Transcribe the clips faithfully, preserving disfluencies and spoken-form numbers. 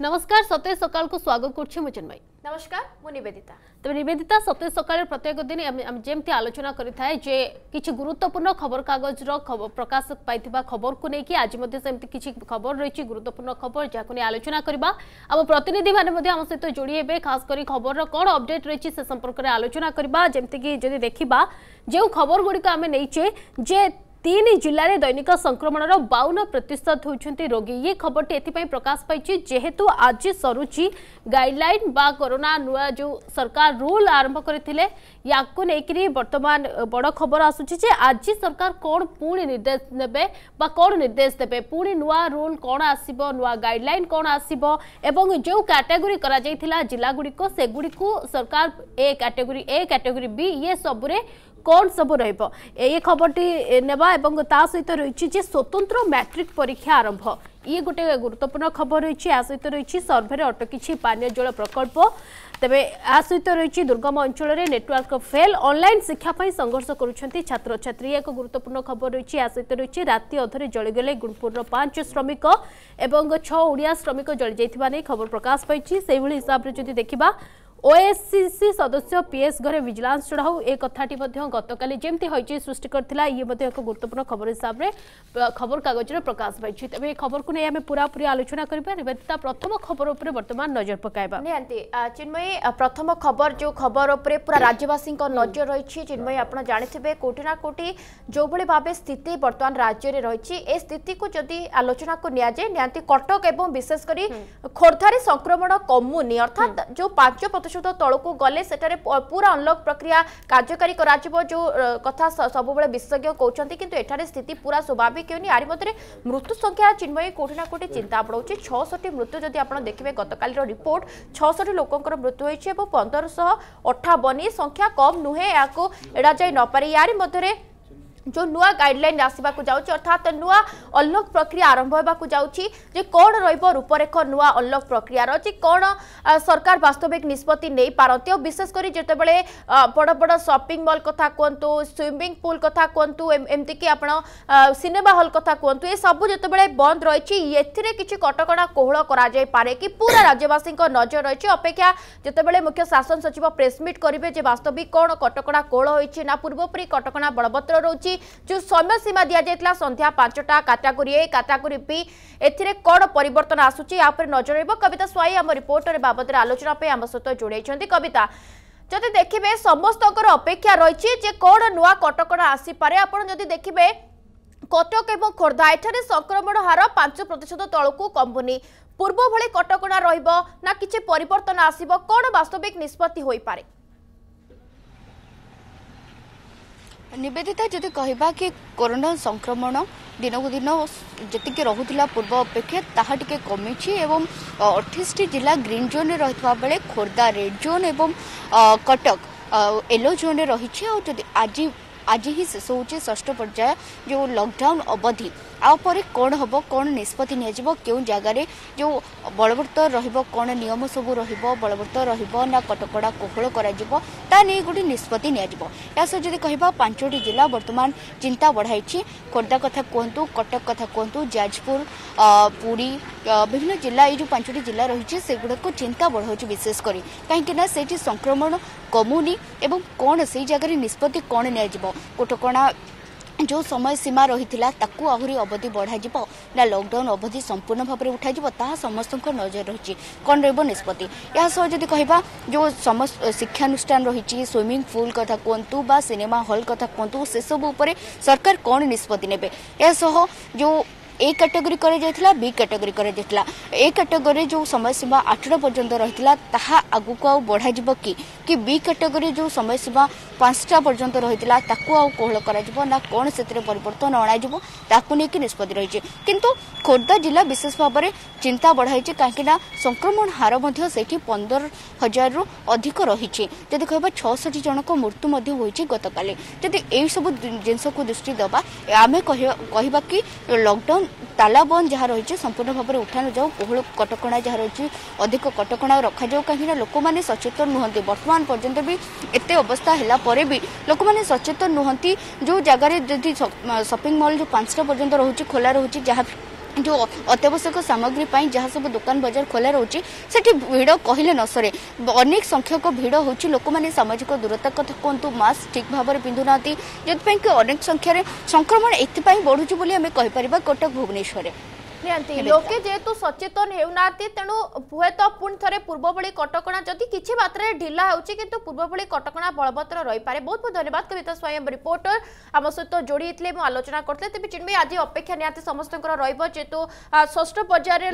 नमस्कार सतेज सकाल को स्वागत करछि मुचिन्मयी। नमस्कार मु निवेदिता। तबे निवेदिता सतेज सकाल प्रत्येक दिन हम जेमती आलोचना करिथाय जे किछि गुरुत्वपूर्ण खबर कागज रो खबर प्रकाश पाइथिबा खबर को नेकी आज मध्ये सेमती किछि खबर रहिछि गुरुत्वपूर्ण खबर जाको ने आलोचना करबा। हम प्रतिनिधि माने मध्ये हम सहित जोड़ी हेबे खास करी खबर रो कोन अपडेट रहिछि से संपर्क रे आलोचना करबा। जेमती कि जदि देखिबा जे खबर गुडी का हमें नैचे जे तीन जिले में दैनिक संक्रमण बावन प्रतिशत होती रोगी। ये खबर एथपाई प्रकाश पाई जेहेतु आज सरुची गाइडलाइन बा कोरोना नुआ जो सरकार रूल आरंभ करथिले याकु नेकरी वर्तमान बड़ खबर आसुची जे आज सरकार कौन पुणी निर्देश नेबे बा कौन निर्देश देबे पुणी नुआ रूल कौन आसीबो नुआ गाइडलाइन कौन आसीबो एवं जो कैटेगरी करा जायथिला जिला गुड़िको से गुड़िको सरकार A category A category B ये सबुरे कौन सब रहिबो ए खबरटी नेबा एवं ता सहित रही स्वतंत्र मैट्रिक परीक्षा आरंभ। ये गोटे गुरुत्वपूर्ण खबर रही आ सहित रही सर्भे अटकी पानीय जल प्रकल्प। तेबे आ सहित रही दुर्गम अंचल में नेटवर्क फेल ऑनलाइन शिक्षापी संघर्ष करुछंती छात्र छात्री। एक गुरुत्वपूर्ण खबर रही आ सहित रही राति अधरे जलीगले गुणपुर पांच श्रमिक एवं छह ओडिया श्रमिक जली जाइथिबा नै खबर प्रकाश पाई। से हिसाब से जदि देखिबा ओएससीसी सदस्य पीएस घरे विजिलेंस चढ़ाऊ एक कथाटी गतकाली जमती हईची सृष्टि करथिला। ये एक गुरुत्वपूर्ण खबर हिसाब से खबर कागज रे प्रकाश पाई। तबे खबर को नहीं आमे पूरा पूरी आलोचना करबा। निवेदिता प्रथम खबर उपरे वर्तमान नजर पकाइबा। नियंती चिन्मयी प्रथम खबर जो खबर उपरे पूरा राज्यवासी नजर रही। चिन्मयी आपण जानिथिबे कोटी ना कोटी जो भली भाबे स्थिति वर्तमान राज्य रे रही ए स्थिति को जदि आलोचना को निया जाय नियंती कटक एवं विशेष करी खोर्धारे संक्रमण कमुनी अर्थात जो पांच प्रतिशत तलकू गले सेटारे पूरा अनलॉक प्रक्रिया कार्यकारी करा जो कथा सब बेले विशेषज्ञ कहते किंतु एठारे स्थिति पूरा स्वाभाविक होनी। आरि मध्य मृत्यु संख्या चिन्मयी कोटी ना कोटी चिंता बढ़ाऊँच। छठी मृत्यु जदि आप देखिए गतकाल रिपोर्ट छठी लोकंर मृत्यु होती है पंदर शह अठावन संख्या कम नुहे या एड़ा जाई न पारे। यारि मध्य जो नुआ गाइडलाइन आसवाक जाउची अर्थात नुआ अनलॉक प्रक्रिया आरंभ होबाकू जाउची जे कोन रहइबो रूपरेख नुआ अनलॉक प्रक्रिया रची कोन सरकार वास्तविक निष्पत्ति नै पारंती। और विशेष करी जेते बेले बड़ बड़ शॉपिंग मॉल कथा कोंतु स्विमिंग पूल कथा कोंतु एमती कि आपण सिनेमा हॉल कथा कोंतु ए सब जेते बेले बंद रहिछि एथिरे किछि कटकणा कोहळ करा जाय पारे कि पूरा राज्यवासी को नजर रहिछि। अपेक्षा जेते बेले मुख्य शासन सचिव प्रेस मीट करिवे जे वास्तविक कोन कटकणा कोहळ होइछि ना पूर्वपरि कटकणा बलवत्र रहउछि। जो समय सीमा दि जाइतला संध्या पांचटा कैटेगरी ए कैटेगरी बी एथिरे कोन परिवर्तन आसुची या पर नजर रहइबो। कविता स्वाई हम रिपोर्टर बाबद आलोचना पे हम सहित जोड़ैछंती। कविता जदि देखिबे समस्तकर अपेक्षा रहिछि जे कोन नुआ कटकणा आसी पारे। आपण जदि देखिबे कटक एवं खोर्धा एठारे संक्रमण हार पांच प्रतिशत तलकू कमुनी पूर्व भली कटकणा रहिबो ना किछि परिवर्तन आसीबो कोन वास्तविक निष्पत्ति होई पारे। निवेदिता जदि कहबा कि कोरोना संक्रमण दिन को दिन जी रोला पूर्व अपेक्षा ताहा टिके कमी एवं अठाईस जिला ग्रीन जोन में रही बेले खोर्धा रेड जोन एवं कटक येलो जोन में रही। आज आज ही शेष होची षष्ठ पर्याय जो लॉकडाउन अवधि आपर कौन हम कौन निष्पत्ति नियाजिबो केउ जगार जो बलवत्तर रहिबो कौन नियम सब रहिबो बलवत्तर रहिबो ना कटकड़ा कोहळ कराजिबो ता नै गोटे निष्पत्ति नियाजिबो। यासो जदि कहबा पांचटी जिला वर्तमान चिंता बढ़ाइछि। खोर्धा कथा कहतु कटक कथा कहतु जाजपुर पुरी विभिन्न जिला ये जो पांचटी जिला रही से गुड़ा को चिंता बढ़ाऊँ विशेष करी कहीं से संक्रमण कमुनी एवं कौन से जगह निष्पत्ति कौन नियाजिबो कटकणा जो समय सीमा रही ताकू आहरी अवधि बढ़ा ना लॉकडाउन अवधि संपूर्ण भाव में उठाଯିବ ताहा समस्त नजर रही कौन रहिबो निष्पत्ति। या सह जदि कहबा जो समस्त शिक्षानुष्ठान रही स्विमिंग पूल कथा कहतु बा सिनेमा हॉल कथा कहतु से सब उपरे सरकार कौन निष्पत्ति नेबे। या सह जो ए कैटेगरी करे जाइथिला बी कैटेगरी करे जाइथिला ए कैटेगरी जो समय सीमा आठटा पर्यंत रहिथिला ताहा आगु को आ बढ़ा जिवो कि कि बी कैटेगरी जो समय सीमा पांचटा पर्यंत रहिथिला ताकू आ कोहळ करा जिवो ना कोन सेतरे परिवर्तन अणा जिवो ताकू नै कि निष्पत्ति रहिछि। किंतु खोर्धा जिला विशेष भाव में चिंता बढ़ाई कहीं संक्रमण हार से पंदर हजार रु अधिक रही। जदि कह छठी जनक मृत्यु होती गतकाली जदि यही सब जिनस को दृष्टि दबा आम कह कि लॉकडाउन ताला बंद जहाँ रही संपूर्ण भाव में उठा न जाऊ कोहल कटकणा जहाँ रही अधिक कटकणा रखा जाऊ कहीं लोक मैंने सचेतन नुहति वर्तमान पर्यंत भी एत अवस्था है पर भी लोक मैंने सचेतन नुहति जो जगार जदि शॉपिंग मॉल जो पांचटा पर्यंत रोचे खोला रोचे जहाँ जो अत्यावश्यक सामग्री पाई जहाँ सब दुकान बजार खोला रोचे सेठी भिड़ कहले न सरे अनेक संख्यक भिड़ होची लोक माने सामाजिक दूरता कथा कहतु मास्क ठीक भाव में पिंधु ना जो कि अनेक संख्यार संक्रमण एथपाई बढ़ुची बोली आम कहीपर कटक भुवनेश्वर नियंती लोके जेहेतु सचेतन हेउना तेणु हुए तो पुणी थे पूर्व भली कटकणा जदि किसी मात्रा ढिला होची किंतु पूर्व भली कटकणा बलवत्तर रही पारे। बहुत बहुत धन्यवाद कविता स्वयं रिपोर्टर आम सहित जोड़ी होते आलोचना करते तेज चिन्मयी आज अपेक्षा निहाती समस्त जेहेतु षष्ठ पर्यायर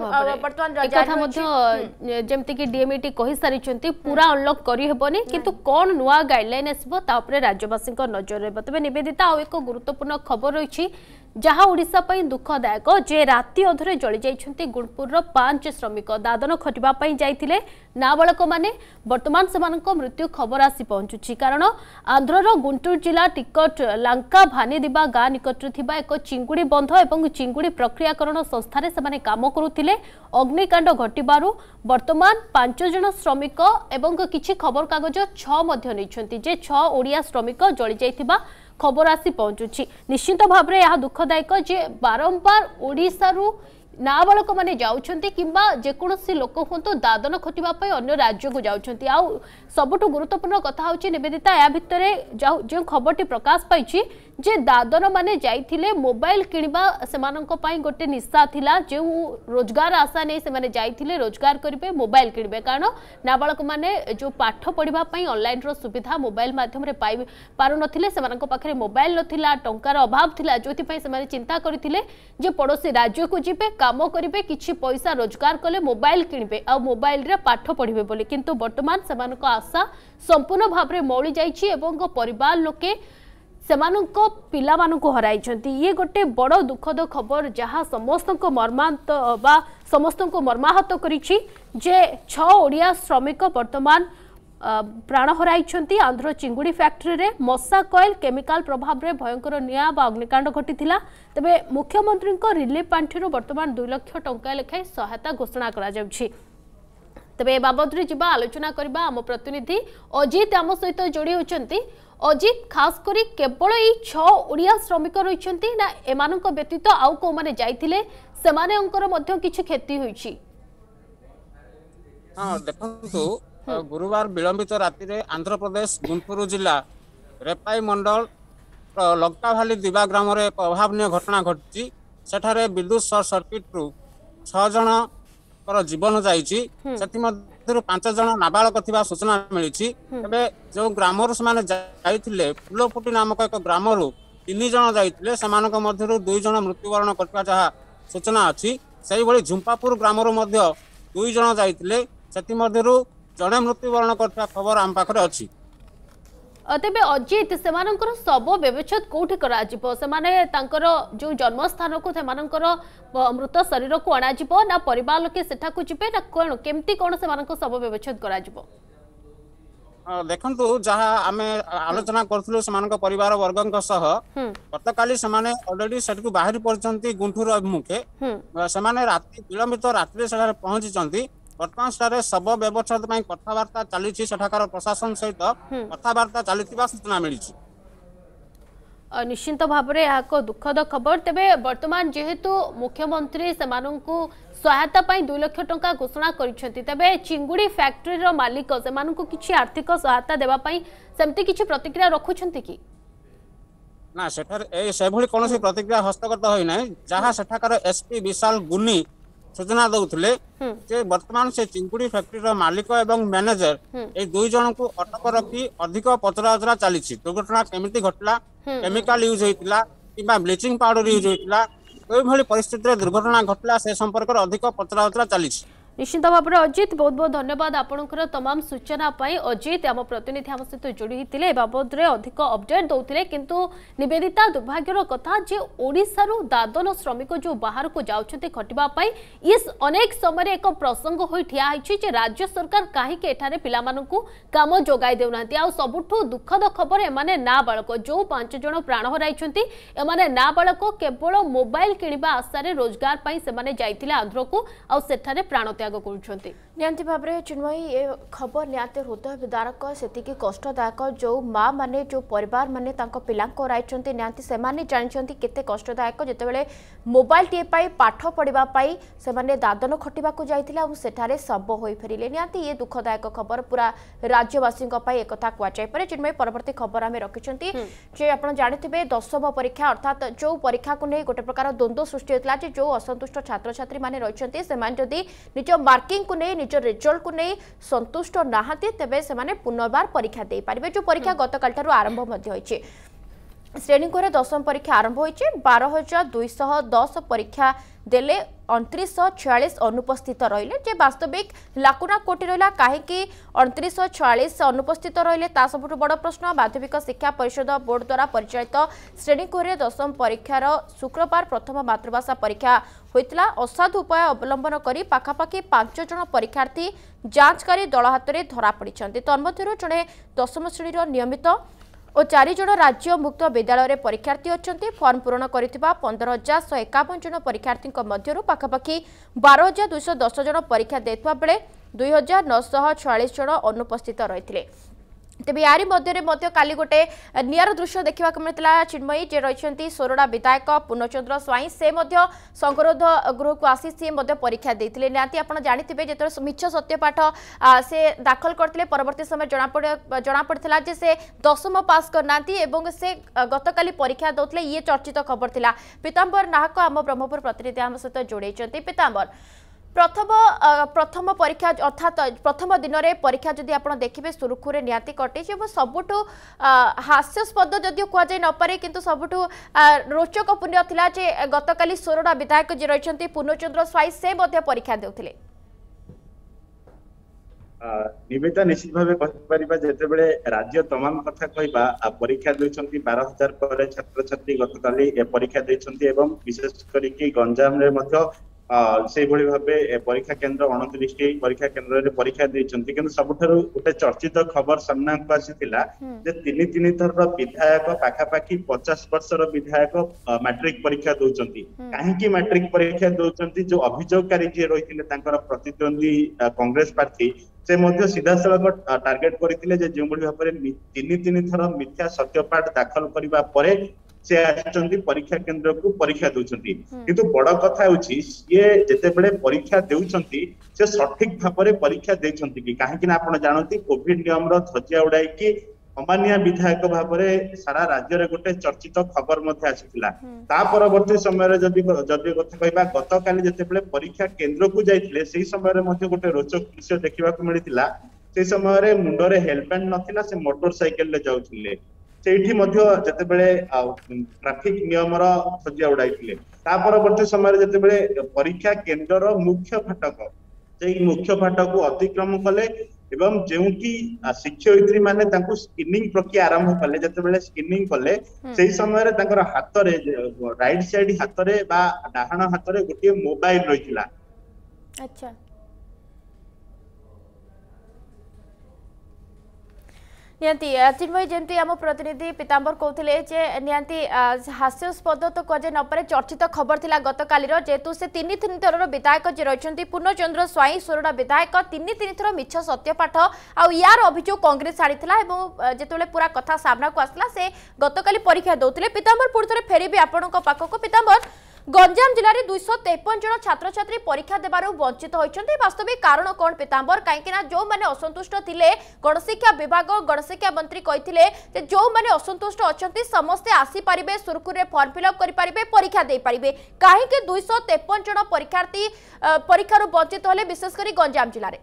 बर्तमान जमती कि डीएमईटी कही सारी पूरा अनलॉक करहबनी किंतु कौन नुआ गाइडलाइन आसो राज्यवासी नजर रही। तेज निवेदिता आ एक गुरुत्वपूर्ण खबर रही जहाँ ओडिशा पई दुखदायक जे राति अधरे जली जाइछंती गुणपुर पांच श्रमिक दादन खटिबा पई जाइथिले नाबालक माने वर्तमान सेमानक मृत्यु खबर आसी पहुंचुछि कारण आंध्रर गुंटूर जिला टिकट लांका भानी दिबा गाँ निकटरे थिबा एक चिंगुड़ी बंध एवं चिंगुड़ी प्रक्रियाकरण संस्थारे सेमाने काम करुथिले अग्निकांड घटिबारु वर्तमान पांच जन श्रमिक एवं किछि खबर कागज छ मध्ये नैछंती जे छ ओडिया श्रमिक जली जाइथिबा खबर आसी पहुंचुछि। निश्चित भाव में यह दुखदायक जे बारंबार ओडिशारू नाबालक माने जाउछंती किंबा जेकोसी लोक हूँ दादन खटिबा पई अन्य राज्य को जाउछंती। आ सबुठु गुरुत्वपूर्ण कथा होछि निवेदिता या भितरे जो खबरटी प्रकाश पाइछि जे दादन माने जाइथिले मोबाइल किनिबा सेमानंक पई गोटे निशा थिला जो रोजगार आशा नै सेमाने जाइथिले रोजगार करिवे मोबाइल किनिबे कारण नाबालक माने जो पाठ पढ़िबा पई ऑनलाइन रो सुविधा मोबाइल माध्यम रे पाइ पारु नथिले सेमानंक पाखरे मोबाइल नथिला टंकार अभाव थिला जोथि पई सेमाने चिंता करिथिले जे पड़ोसी राज्य को जिबे काम करिवे किछि पैसा रोजगार कले मोबाइल किनिबे आ मोबाइल रे पाठ पढ़िबे बोली किंतु वर्तमान सेमानक आशा संपूर्ण भाव में मौली जाइछि एवं परिवार लोके सेमानक पिला मानकु हराइछंती। ये गोटे बड़ दुखद खबर जहाँ समस्त मर्मांत बा समस्त मर्माहत करिछि जे छ ओडिया श्रमिक वर्तमान प्राण हराइछंती आंध्र चिंगुड़ी फैक्ट्री रे मशा कॉइल केमिकल प्रभाव रे भयंकर निया बा अग्निकांड घटिथिला। तबे मुख्यमंत्री को रिलीफ पांठिरो वर्तमान दो लाख टंका लेखाय सहायता घोषणा करा जाउछि। तबे बाबद रे जिबा आलोचना करबा आम प्रतिनिधि अजित आम सहित जोड़ी होचंती। अजित खास करी केवल ये छ ओडिया श्रमिक रही ना एमानक व्यतीत आउ को माने जाइथिले सेमाने अंकर मध्य किछि क्षति होइछि। हां देखंतु गुरुवार विलंबित राति रे आंध्र प्रदेश गुंटूर जिला रेपाई मंडल लंका भाली दिबा ग्राम रे प्रभावनीय घटना घटिछि। सेठारे विद्युत शॉर्ट सर्किट रु छ जण कर जीवन जाइछि सेति मध्यरु पांच जण नाबालक थिबा सूचना मिलिछि। तबे जो ग्राम रु समान जाइथिले फुलफुटी नामक एक ग्राम रु तीन जण जाइथिले समानक मध्यरु दुई जण मृत्युवरण करबा जहा सूचना अछि। सेहि भली झुंपापुर ग्राम रु मध्य दुई जण जाइथिले सेति मध्यरु जणे मृत्युवरण करबा खबर आम पाखरे अछि। तेबे अजित सेमानकर सब व्यवच्छेद कोठी करा जिवो सेमाने तांकर जो जन्मस्थान को सेमानकर मृत शरीर को अणा जिवो ना परिवार लोके सेठा को जिबे ना कोन केमती कोन सेमानकर सब व्यवच्छेद करा जिवो। देखंतु जहा आमे आलोचना करथुलु सेमानक परिवार वर्गंक सह गतकाली सेमाने ऑलरेडी सेठ को बाहरी पड़चंती गुंठूर अभिमुखे सेमाने राति विलंबित रात्रि सेठारे पहुंचीचंती। वर्तमान स्टारे सब व्यवच्छेद पई कथावार्ता चलीछि सेठाकार प्रशासन सहित कथावार्ता चलीथिबा सूचना मिलिछि। निश्चित भाव में यह दुखद खबर। तेबे वर्तमान जेहेतु मुख्यमंत्री सेमानंकु सहायता पाई दो लाख टंका घोषणा करिसेंती तेबे चिंगुड़ी फैक्ट्री रो मालिक सेमानंकु किछि आर्थिक सहायता देबा पाई सेमती किछि प्रतिक्रिया रखुछंती कि ना सेठार ए सेभली कोनोसी प्रतिक्रिया हस्तगत होई नै जहा सेठाकार एसपी विशाल गुनी सूचना दउथले जे वर्तमान से चिंगुड़ी फैक्ट्री रो मालिक एवं मैनेजर ए दुई जन को अटक रखी अधिक पचराउचरा चलीछि। दुर्घटना केमिति घटला केमिकल यूज होइतिला किबा ब्लीचिंग पाउडर यूज होइतिला कोइ भली परिस्थिति रे दुर्घटना घटला से संपर्क रे अधिक पचराउचरा चलीछि। निश्चित भाव में अजित बहुत बहुत धन्यवाद आपनकर तमाम सूचना पाई। अजित आम प्रतिनिधि आम सहित जोड़ी होते बाबद में अधिक अपडेट दौते किंतु निवेदिता दुर्भाग्यर कथा जे ओडिशारू दादन श्रमिक जो बाहर को जाउछते खटिबा पाई इस अनेक समय एक प्रसंग होई ठिया होइछि जे राज्य सरकार काहे के एठारे पिला मानकु काम जोगाई देउनांती। आ सबुठु दुखद खबर एमाने नाबालक जो पांच जण प्राण हराइछंती एमाने नाबालक केवल मोबाइल किनिबा आशा रे रोजगार पाई सेमाने जाइथिले आंध्र को आ सेठारे प्राण त्याग करुछंती। निहांती भाव में चिन्मयी ये खबर निहांती हृदय विदारक से कष्टदायक जो माँ माने जो परिवार माने पिला हराई निहांती से जानते केते कष्टदायक जितेबाला मोबाइल टीए पाठ पढ़ाई से दादन खटिबा जाते शब हो फेरिले निहांती ये दुखदायक खबर पूरा राज्यवासी एक कहुपे चिन्मयी परवर्ती खबर आम रखिंट जे आप जानते दशम परीक्षा अर्थात जो परीक्षा को नहीं गोटे प्रकार द्वंद्व सृष्टि होता है जो असंतुष्ट छात्र छात्री मैंने रही से निज मार्किंग को नहीं निज रिजल्ट को नहीं संतुष्ट नहांती तेबे से माने पुनर्बार परीक्षा दे पारिबे जो परीक्षा गतकाल ठारू आरंभ मध्य होइछि श्रेणी को दशम परीक्षा आरंभ होइछि बारह हजार दुईश दस परीक्षा देले उनतीस छियालीस अनुपस्थित रहिले जे वास्तविक लाकुना कोटी रहा कहीं उनतीस छियालीस अनुपस्थित रहिले ता सबुठ बड़ प्रश्न माध्यमिक शिक्षा परिषद बोर्ड द्वारा परिचालित श्रेणी को दशम परीक्षार शुक्रवार प्रथम मातृभाषा परीक्षा होइतला असाधु उपाय अवलंबन करी पाखापाखि पांच जन परीक्षार्थी जांचकारी दल हाथ में धरा पड़िछन्ति तन्मध्यरु जणे दशम श्रेणी नियमित और चार जन राज्य मुक्त विद्यालय परीक्षार्थी अच्छा फर्म पूरण कर पंदर हजार शहे एकावन जन परीक्षार्थी मध्य पाखापाखि बारह हजार दुईश दस जन परीक्षा देता बेले दुई हजार नौश छयालीस जन अनुपस्थित रही तेबे यारी मध्य काली गोटे नियर दृश्य देखा मिलता चिन्मयी जे रही सोरडा विधायक पूर्णचंद्र स्वाई से संगरोध गृह को आसी सी परीक्षा देते निहांती आप जानते जो मिछ सत्यपाठ से दाखल करते परवर्ती समय जना पड़ा जे से दशम पास करना से गतकाली परीक्षा दौले ये चर्चित खबर थिला पीताम्बर नाहक आम ब्रह्मपुर प्रतिनिधि आम सहित जोड़े पीताम्बर प्रथम प्रथम परीक्षा अर्थात प्रथम दिन में परीक्षा जदि आप देखिए सुरुखुरे निहाती कटे सबुठ हास्यास्पद जदिव कहुई नपे किंतु सबुठ रोचकपूर्ण थिला जे गतकाली सोरडा विधायक जे रही पूर्णचंद्र स्वाई से परीक्षा देउथिले निवेदिता निश्चित भाव कहीपर जितेबाला राज्य तमाम कथा कहवा परीक्षा देती बारह हजार पर छात्र छात्री गतकाली परीक्षा देती विशेष करके गंजाम से भाव परीक्षा केन्द्र अणतीस परीक्षा केन्द्र में परीक्षा देती कि सबुठार गोटे चर्चित खबर सामना को आसीला तीन तीन थर विधायक पाखापाखि पचास वर्षर विधायक मैट्रिक परीक्षा दौरान कहीं मैट्रिक परीक्षा दौरान जो अभियोगकारी जी रही प्रतिद्वंदी कांग्रेस प्रार्थी से सीधा सड़क टार्गेट करते जो भाव में तीन तीन थर मिथ्या सत्यपाठ दाखल करने से आछंती परीक्षा केन्द्र को परीक्षा दउछंती किंतु बड़ कथा होछि ये जेतेबेले परीक्षा देउछंती से सठिक भाव में परीक्षा देछंती कि काहे कि आपण जानती कोविड नियम रो धज्जिया उड़ाई कि अमान्य विधायक भाव में सारा राज्य रे गोटे चर्चित खबर मध्य आसीथिला ता परवर्ती समय जदि जदि कथा कहबा गतकाली जेतेबेले परीक्षा केन्द्र को जाइथिले सेही समय रे मध्य गोटे रोचक दृश्य देखिबा को मिलिथिला से समय रे मुंडरे हेलमेट नथिला से मोटरसाइकिल ले जाउथिले सेठी मध्य जेतेबेले ट्रैफिक नियम रो धज्जिया उड़ाइथिले ता परवर्ती समय जेतेबेले परीक्षा केन्द्र मुख्य फाटक से मुख्य फाटक को अतिक्रम कले एवं जो कि शिक्षयित्री माने तांको स्क्रीनिंग प्रक्रिया आरंभ कले जेतेबेले स्क्रीनिंग कले सेही समय रे तांकर हाथ रे राइट साइड हाथ रे बा डाहाण हाथ रे गोटे मोबाइल रहिथिला अच्छा निहांती चिन्मयी जमती आम प्रतिनिधि पीताम्बर कहते निहांती हास्यास्पद तो कहे नपे चर्चित खबर थिला गतकाली जेतु से तीन तीन थर विधायक जे रही पूर्णचंद्र स्वाई सोरडा विधायक तीन तीन थर मिछ सत्यपाठ आ यार अभियोग कांग्रेस छाड़ी जिते पूरा कथा सामना को आसला से गतकाली परीक्षा दौले पीताम्बर पुणी थे फेरबी आपण पाखक पीताम्बर गंजाम जिले में दुईश तेपन जन छात्र छात्री परीक्षा देवार वंचित होती वास्तविक कारण कौन पीताम्बर कहीं जो मैंने असंतुष्ट थे गणशिक्षा विभाग गणशिक्षा मंत्री कहते जो मैंने असंतुष्ट अच्छा समस्ते आसीपारे सुरखुरे फर्म फिलअप करेंगे परीक्षा दे पारे कहीं दुईश तेपन जन परीक्षार्थी परीक्षार वंचित होले विशेषकर गंजाम जिले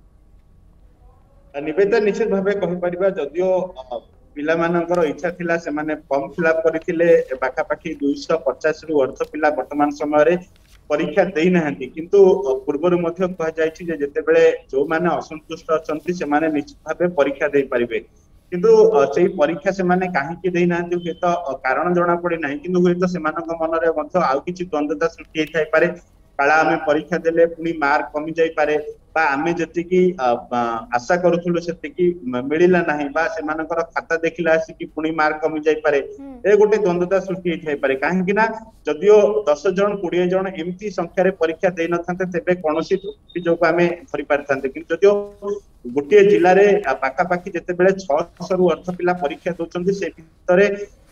में निवेदिता निश्चित भाव कहीपर जदियो पिला मानकर इच्छा थिला से माने फॉर्म फिलअप करथिले पाखापाखि दुईश पचास रु अर्थ पिला वर्तमान समय रे परीक्षा देई नहंती किंतु पूर्वरु मध्य कह जायछि जे जेतेबेले जो माने असंतुष्ट अछंती से माने निश्चित भाबे परीक्षा देई परिबे किंतु सेही परीक्षा से माने काहे कि देई नहंती हेत कारण जणा पड़े नाही किंतु हेत से मानक मन रे मध्य आउ किछि द्वंद्वता सृष्टि हेइ थाइ पारे काला आमे परीक्षा देले पुनी मार्क कमी जाई पारे बा आमे जतिकी आशा करूथुलो सेतिकी मिलिला नाही बा सेमानकर खाता देखिला आसी कि पुनी मार्क कमी जाई पारे ए गोटे द्वंद्वता सृष्टि होई पारे काहे कि ना जदियो दस जन बीस जन एमती संख्या रे परीक्षा देई नथांते तेबे कोनोसी त्रुटि जो आमे करि पारथांते कि जदियो गोटे जिल्ला रे पाका पाकी जते बेले छह सौ रु अर्थ पिला परीक्षा दोचंती से भितरे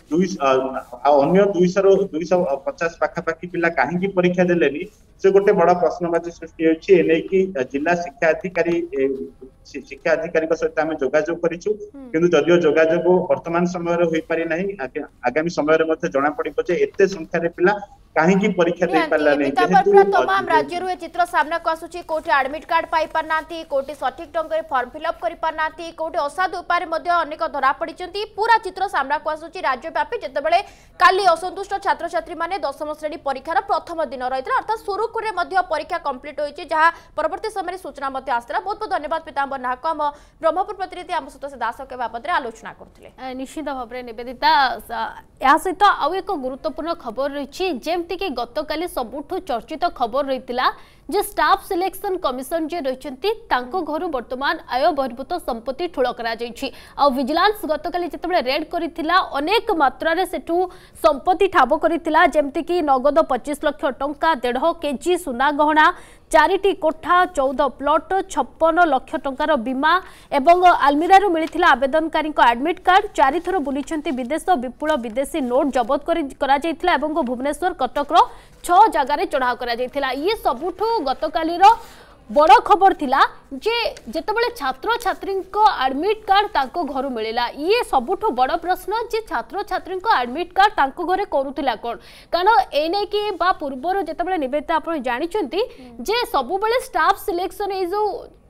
अन्य दुईश रु दुईश पचास पाखापाखी पिला कहीं परीक्षा देलेनी से गोटे बड़ा प्रश्नवाची सृष्टि होछि एने कि जिला शिक्षा अधिकारी शिक्षा अधिकारी सहित आम जोगाजोग करिछु किंतु जदियो जोगाजोग वर्तमान समय रे होई पारि नाही आगामी समय रे मते जणा पड़िबो जे एते संख्या रे पिला काहे परीक्षा दे पारला नै जेहेतु तमाम राज्य रो चित्र सामना को आसुची कोठी एडमिट कार्ड पाई पारनाती कोठी सठिक ढंग रे फॉर्म फिल अप करि पारनाती कोठी असाधु उपाय मध्ये अनेक धरा पड़िचंती पूरा चित्र सामना को आसुची राज्यव्यापी जेतेबेले काली असंतुष्ट छात्र छात्री माने दशम श्रेणी परीक्षार प्रथम दिन रहितला अर्थात सुरुकुरे मध्ये परीक्षा कंप्लीट होईची जहा परवर्ती समय सूचना मध्ये आस्थिला बहुत बहुत धन्यवाद पीतांबर नाहक हम ब्रह्मपुर प्रतिनिधि आम सहित दासक बाबद आलोचना करथिले निश्चित भाव निवेदिता या सहित आउ एक गुरुत्वपूर्ण खबर रही जेमती कि गतकाली सबुठु चर्चित खबर रही जे स्टाफ सिलेक्शन कमिशन जे रही घर वर्तमान आय बहिर्भूत संपत्ति ठूल कर विजिलेंस गतकाली जिते रेड करथिला अनेक मात्रा रे सेठू संपत्ति ठाब करथिला जेमती कि नगद पच्चीस लाख टंका डेढ़ केजी सुना गहना चारिटी कोठा चौदह प्लट छप्पन लाख टंकार बीमा एवं आलमिरारू मिलिथिला आवेदनकारी एडमिट कार्ड चारि थर बुलिछंती विदेश विपुल विदेशी नोट जबत करा जायथिला एवं भुवनेश्वर कटक छह जगार चढ़ाव करा जायथिला ये सबुठु गतकालीर बड़ खबर थिला जे जेतेबेले छात्र छात्री एडमिट कार्ड तांको घर मिलिला ये सबुठु बड़ प्रश्न जे छात्र छात्री एडमिट कार्ड तांको घरे करूथिला कोन कारण एने कि बा पूर्वर जेतेबेले निवेदिता आपण जानिचंती जे सबु बेले स्टाफ सिलेक्शन ए जो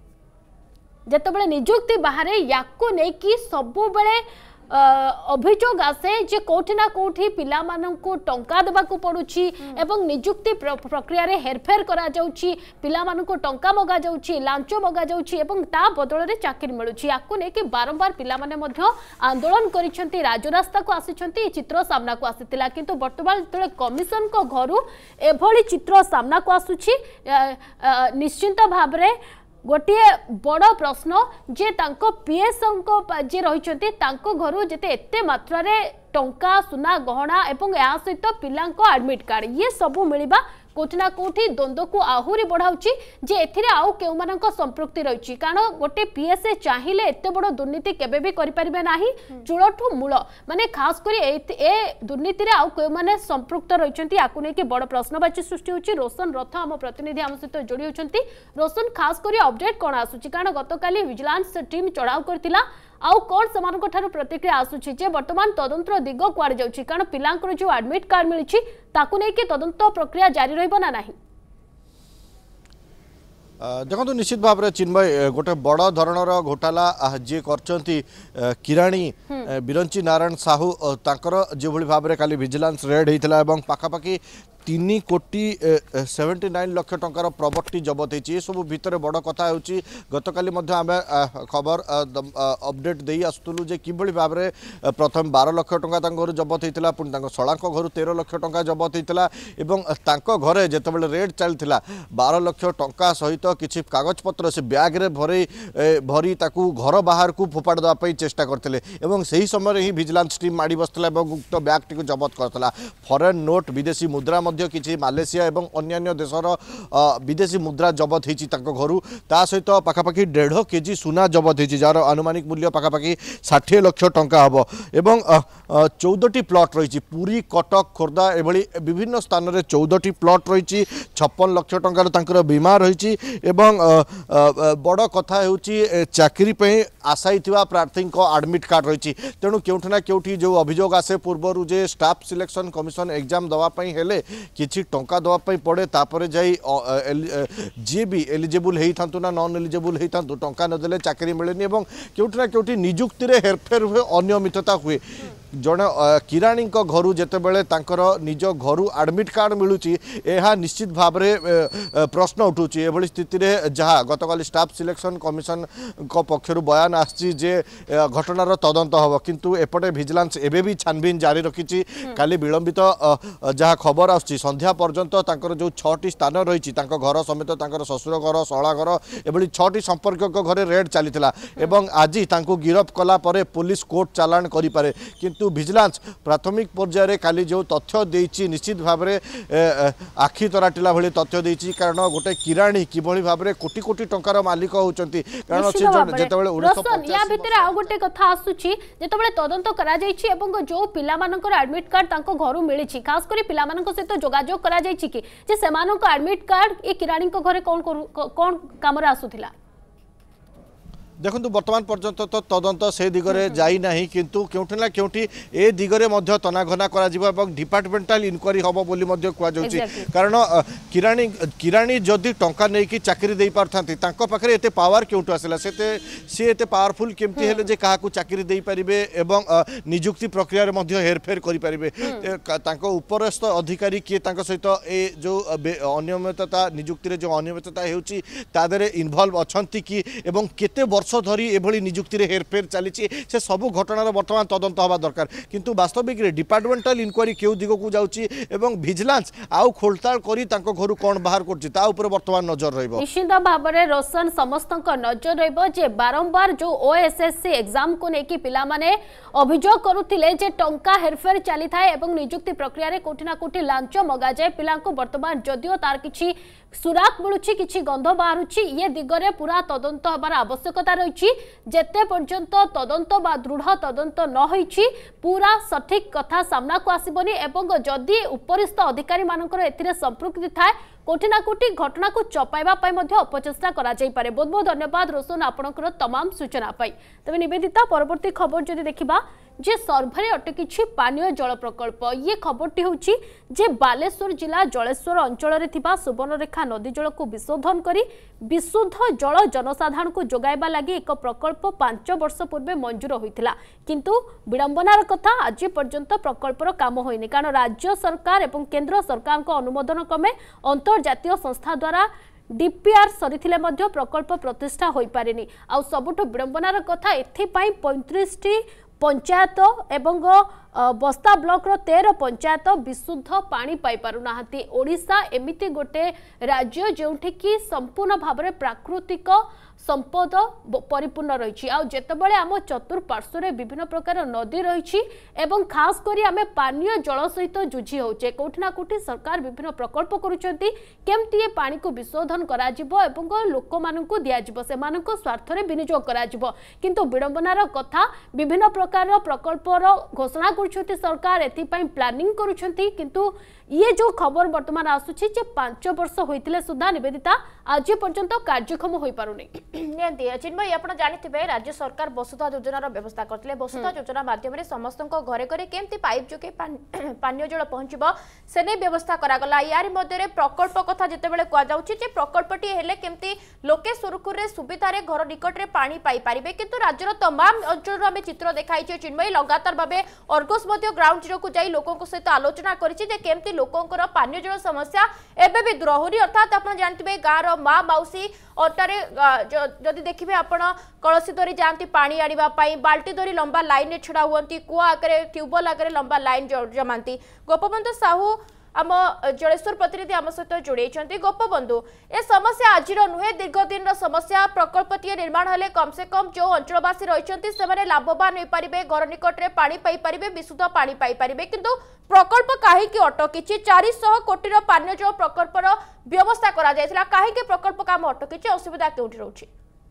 जेतेबेले नियुक्ति बाहरे याको नै कि सबु बेले अभियोग आसे जे कोठी ना कोठी पिला माननको टंका देबा को पडुची एवं नियुक्ति प्रक्रिया रे हेरफेर करा जाउची पिला माननको टंका मगा जाउची लांचो मगा जाउची एवं ता बदल रे चाकरी मिलुची याकु ने कि बारंबार पिला माने मध्य आंदोलन करिसंती राजरास्ता को आसीचंती चित्र सामना को आसीतिला किंतु वर्तमान तळे कमिशन को घरु एभली चित्र सामना को आसुची निश्चिंत भाबरे गोटे बड़ प्रश्न जे तांको पीएस जे रही घर जेते एते मात्रा रे टंका सुना गहना एवं या सहित पिलांको एडमिट कार्ड ये सबू मिलिबा कोठी ना कोठी द्वंद्व को आहुरी बढ़ाउची जे एथिरे आउ केउ मानक संपृक्ति रहिची कारण गोटे पीएसए चाहिए एते बड़ दुर्नीति केबे भी करि परिबे नाही चूलठू मूल माने खास करी ए दुर्नीति रे आउ केउ माने संपृक्त रहिचंती आकु नै कि बड़ प्रश्नवाची सृष्टि होची रोशन रथ हम प्रतिनिधि हम सहित जोड़ी होचंती रोशन खास करी अपडेट कोन आसुची कारण गतकाली विजिलेंस टीम चढ़ाव करथिला आउ कौन समानक ठारू प्रतिक्रिया आसुची जे वर्तमान तदंतर दिग कुआड़ जाउची कारण पिलांकर जो एडमिट कार्ड मिलिछि ताकु नै कि तदंत प्रक्रिया जारी रहइबो ना नाही देखो निश्चित भाव में चिन्मय गोटे बड़ धरणर घोटाला जी करचंती किराणी बिरंची नारायण साहू तांकर जो भाव में काली विजिलेंस रेड होता है पाखापाखि तीन कोटी सेवेन्टी नाइन लक्ष टंकार प्रॉपर्टी जबत होती सब भितर बड़ कथा होची गतकाली आम खबर अपडेट दे आसुलु जे किभली भाव में प्रथम बारह लक्ष टंका घर जबत होता पुणी शला घर तेरह लक्ष टंका जबत होता और घरे जितेबाला रेड चलता बारह लक्ष टंका सहित किसी कागज पत्र से ब्याग्रे भरे भरी ताकू घर बाहर को फोपाड़ देवाई चेष्टा करते से समय ही विजिलेंस टीम माड़ी बसला उक्त ब्याग टी जबत करता फरेन नोट विदेशी मुद्रा किसी मालेसिया और अन्य देशर विदेशी मुद्रा जबत होती घर ता सहित पाखापाखि डेढ़ केजी सुना जबत होती जार अनुमानिक मूल्य पाखापाखि षाठी लक्ष टंका हम एवं चौदह प्लट रही पुरी कटक खोर्धा एभली विभिन्न स्थान में चौदह प्लट रही छप्पन लक्ष टंकार बीमा रही बड़ कथा होची चाकरी पे आशाई प्रार्थी एडमिट कार्ड रही तेणु केउठना केउठी जो अभियोग आसे पूर्वर जे स्टाफ सिलेक्शन कमिशन एग्जाम दवाई हेले किछि टंका दवाई पड़े तापर जाई जी भी एलिजिबल होता ना नॉन एलिजिबल होता टंका नदेले चाकरी मिलेनी केउठना केउठी नियुक्ति रे हेरफेर हुए अनियमितता हुए जड़े किराणी घर जितेबले निज घर आडमिट कार्ड मिलूँ यह निश्चित भाव में प्रश्न उठूँ एभली स्थिति में जहाँ गतकाल स्टाफ सिलेक्शन कमिशन पक्षर बयान आसी घटनार तदंत हम किंतु एपटे विजिलेंस एबे भी छानबीन जारी रखी काली विलंबित जहाँ खबर आसुची संध्या पर्यंत जो छटी स्थान रही घर समेत ससुर घर शला घर एभली छटी संपर्क घरे रेड चली एवं आज गिरफ कला परे पुलिस कोर्ट चालाण करें किंतु विजिलेंस प्राथमिक पर्यायर काली जो तथ्य देइछि निश्चित भाव में आखि तराटिला भली तथ्य देइछि कारण गोटे किराणी किभली भाव में कोटी कोटी टंकार मालिक होउचंती कारण जेतेबेले या भितर आ गोटे कथा आसुछि जेतेबेले तदंत करा जाइछि एवं जो पिला मानकर एडमिट कार्ड तांको घरु मिलिछि खास करी पिला मानक सहित जोगाजोग करा जाइछि कि जे सेमानक एडमिट कार्ड ए किराणी को घरे कोन कोन कामरा आसुथिला देखो बर्तमान पर्यंत तो तदंत से दिगरे जाई नाही किंतु केउठी ना केउठी ए दिगरे मध्य तनाघना करा जिवो एवं डिपार्टमेंटल इनक्वारी हबो बोली मध्य कुआ जाउची कारण किराणी किराणी जदि टंका नै कि चाकरी देई पारथांती तांको पाखरे एते पावर केउठु आसेला सेते से एते पावरफुल केमती हेले जे काहा को चाकरी देई परिबे एवं नियुक्ति प्रक्रिया रे मध्य हेरफेर करि परिबे तांको उपरस्थ अधिकारी के तांको सहित ए जो अनियमितता नियुक्ति रे जो अनियमितता हेउची तादरे इन्वॉल्व अछंती कि एवं केते वर्ष धरी एभली नियुक्ति रे हेरफेर चली से सबू घटनार वर्तमान तदंत हवा दरकार किंतु वास्तविक डिपार्टमेंटल इनक्वारी केउ दिग को जाउची एवं विजिलेंस आउ खोलताल करी तांको घरु कोन बाहर करची ता ऊपर वर्तमान नजर रहइबो निश्चित भाव में रोशन समस्त नजर रहइबो जे बारंबार जो ओएसएससी एग्जाम को लेकिन पिला माने अभियोग करुथिले जे टंका हेरफेर चली थाए एवं नियुक्ति प्रक्रिया रे कोठी ना कोठी लांच मगा जाए पिला को वर्तमान जदियो तार किछि सुराक मिलुछि किछि गंध बाहरुछि ये दिगरे पूरा तदंत हबार आवश्यकता रही जेते पर्यंत तदंत बा दृढ़ तदंत न होईछि पूरा सठिक कथा सामना को आसीबनी एवं जदि उपरिस्थ अधिकारी मानकर एथिरे संपृक्ति थाए कोठी ना कोठी घटना को चपाइबा पाई मध्ये अपचेष्टा करा जाई पारे। बहुत बहुत धन्यवाद रोशन आपनकर तमाम सूचना पाई। तबे निवेदिता परवर्ती खबर जदि देखिबा जे सर्भे अटकी पानीय जल प्रकल्प ये खबरटी होची जे बालेश्वर जिला जलेश्वर अंचल रे थिबा सुवर्णरेखा नदी जल को विशोधन करी विशुद्ध जल जनसाधारण को जोगाइबा लागि एक प्रकल्प पांच वर्ष पूर्वे मंजूर होइतिला किंतु विडंबनार कथा आज पर्यंत प्रकल्पर काम होइनी कारण राज्य सरकार एवं केंद्र सरकार को अनुमोदन क्रमे अंतर्जातीय संस्था द्वारा डीपीआर सरीथिले मध्य प्रकल्प प्रतिष्ठा होई पारेनी आ सबुठो विडंबनार कथा एथि पई पैंतीस टी पंचायत एवं बस्ता ब्लॉक रो तेरह पंचायत विशुद्ध पानी पाई पारु नाहंती। ओडिशा एमिति गोटे राज्य जोंठी की संपूर्ण भाव में प्राकृतिक संपद परिपूर्ण रही आतेबले आम चतुर्पार्श्व में विभिन्न प्रकार नदी रही एवं खास करी आमे पानीय जल सहित जुझी होचे कोठना कोठी सरकार विभिन्न प्रकल्प करुचंती केमती ये पानी को विशोधन करा जिवो एवं लोक मानकु दिया जिवो से मानक स्वार्थ रे विनियोग करा जिवो किंतु विडंबनार कथा विभिन्न प्रकार प्रकल्पर घोषणा करुछंती सरकार एथि पई प्लानिंग करुछंती किंतु ये जो खबर वर्तमान आसुछि जे पांच वर्ष होइतिले सुधा निवेदिता आज पर्यंत कार्यक्षम होई पारुनी चिन्मय आप जानिथिबे राज्य सरकार वसुधा योजनार व्यवस्था करथिले वसुधा योजना माध्यम रे समस्तक घरे घरे केमती पाइप जोके पानीय जल पहुंचबो सेने व्यवस्था करा गला यार मध्ये रे प्रकल्प कथा जेतेबेले को जाउछि जे प्रकल्पटी हेले केमती लोके सुरखुर रे सुविधा रे घर निकट रे पानी पाई परिबे किंतु राज्यर तमाम अंचल रो हमें चित्र देखाई छै चिन्मय लगातार भाबे अर्गस मध्ये ग्राउंड जीरो को जाई लोकन को सहित आलोचना करिछि जे केमती लोकंकर पानीय जल समस्या एबे भी दूर होनी अर्थात आप जानते गाँव माँ मौसी अटारे जदि देखिए आप कलसी धरी जाती पानी आनिबा पाई बाल्टी धरी लंबा लाइन छड़ा हुआ कुआ आगे ट्यूबवेल आगे लंबा लाइन जमाती गोपबंधु साहू आम जलेश्वर प्रतिनिधि आम सहित जोड़े गोपबंधु ए समस्या आज नुहे दीर्घ दिन समस्या प्रकल्पटी निर्माण हेले कम से कम जो अंचलवासी रही से लाभवान हो पारे घर निकट में पानी पाई पारे विशुद्ध पानी पाई पारे किंतु प्रकल्प कहीं अटकी चार सौ कोटी पानीय जल प्रकल्पर व्यवस्था करा कहीं प्रकल्प काम अटकी असुविधा क्योंकि रोचे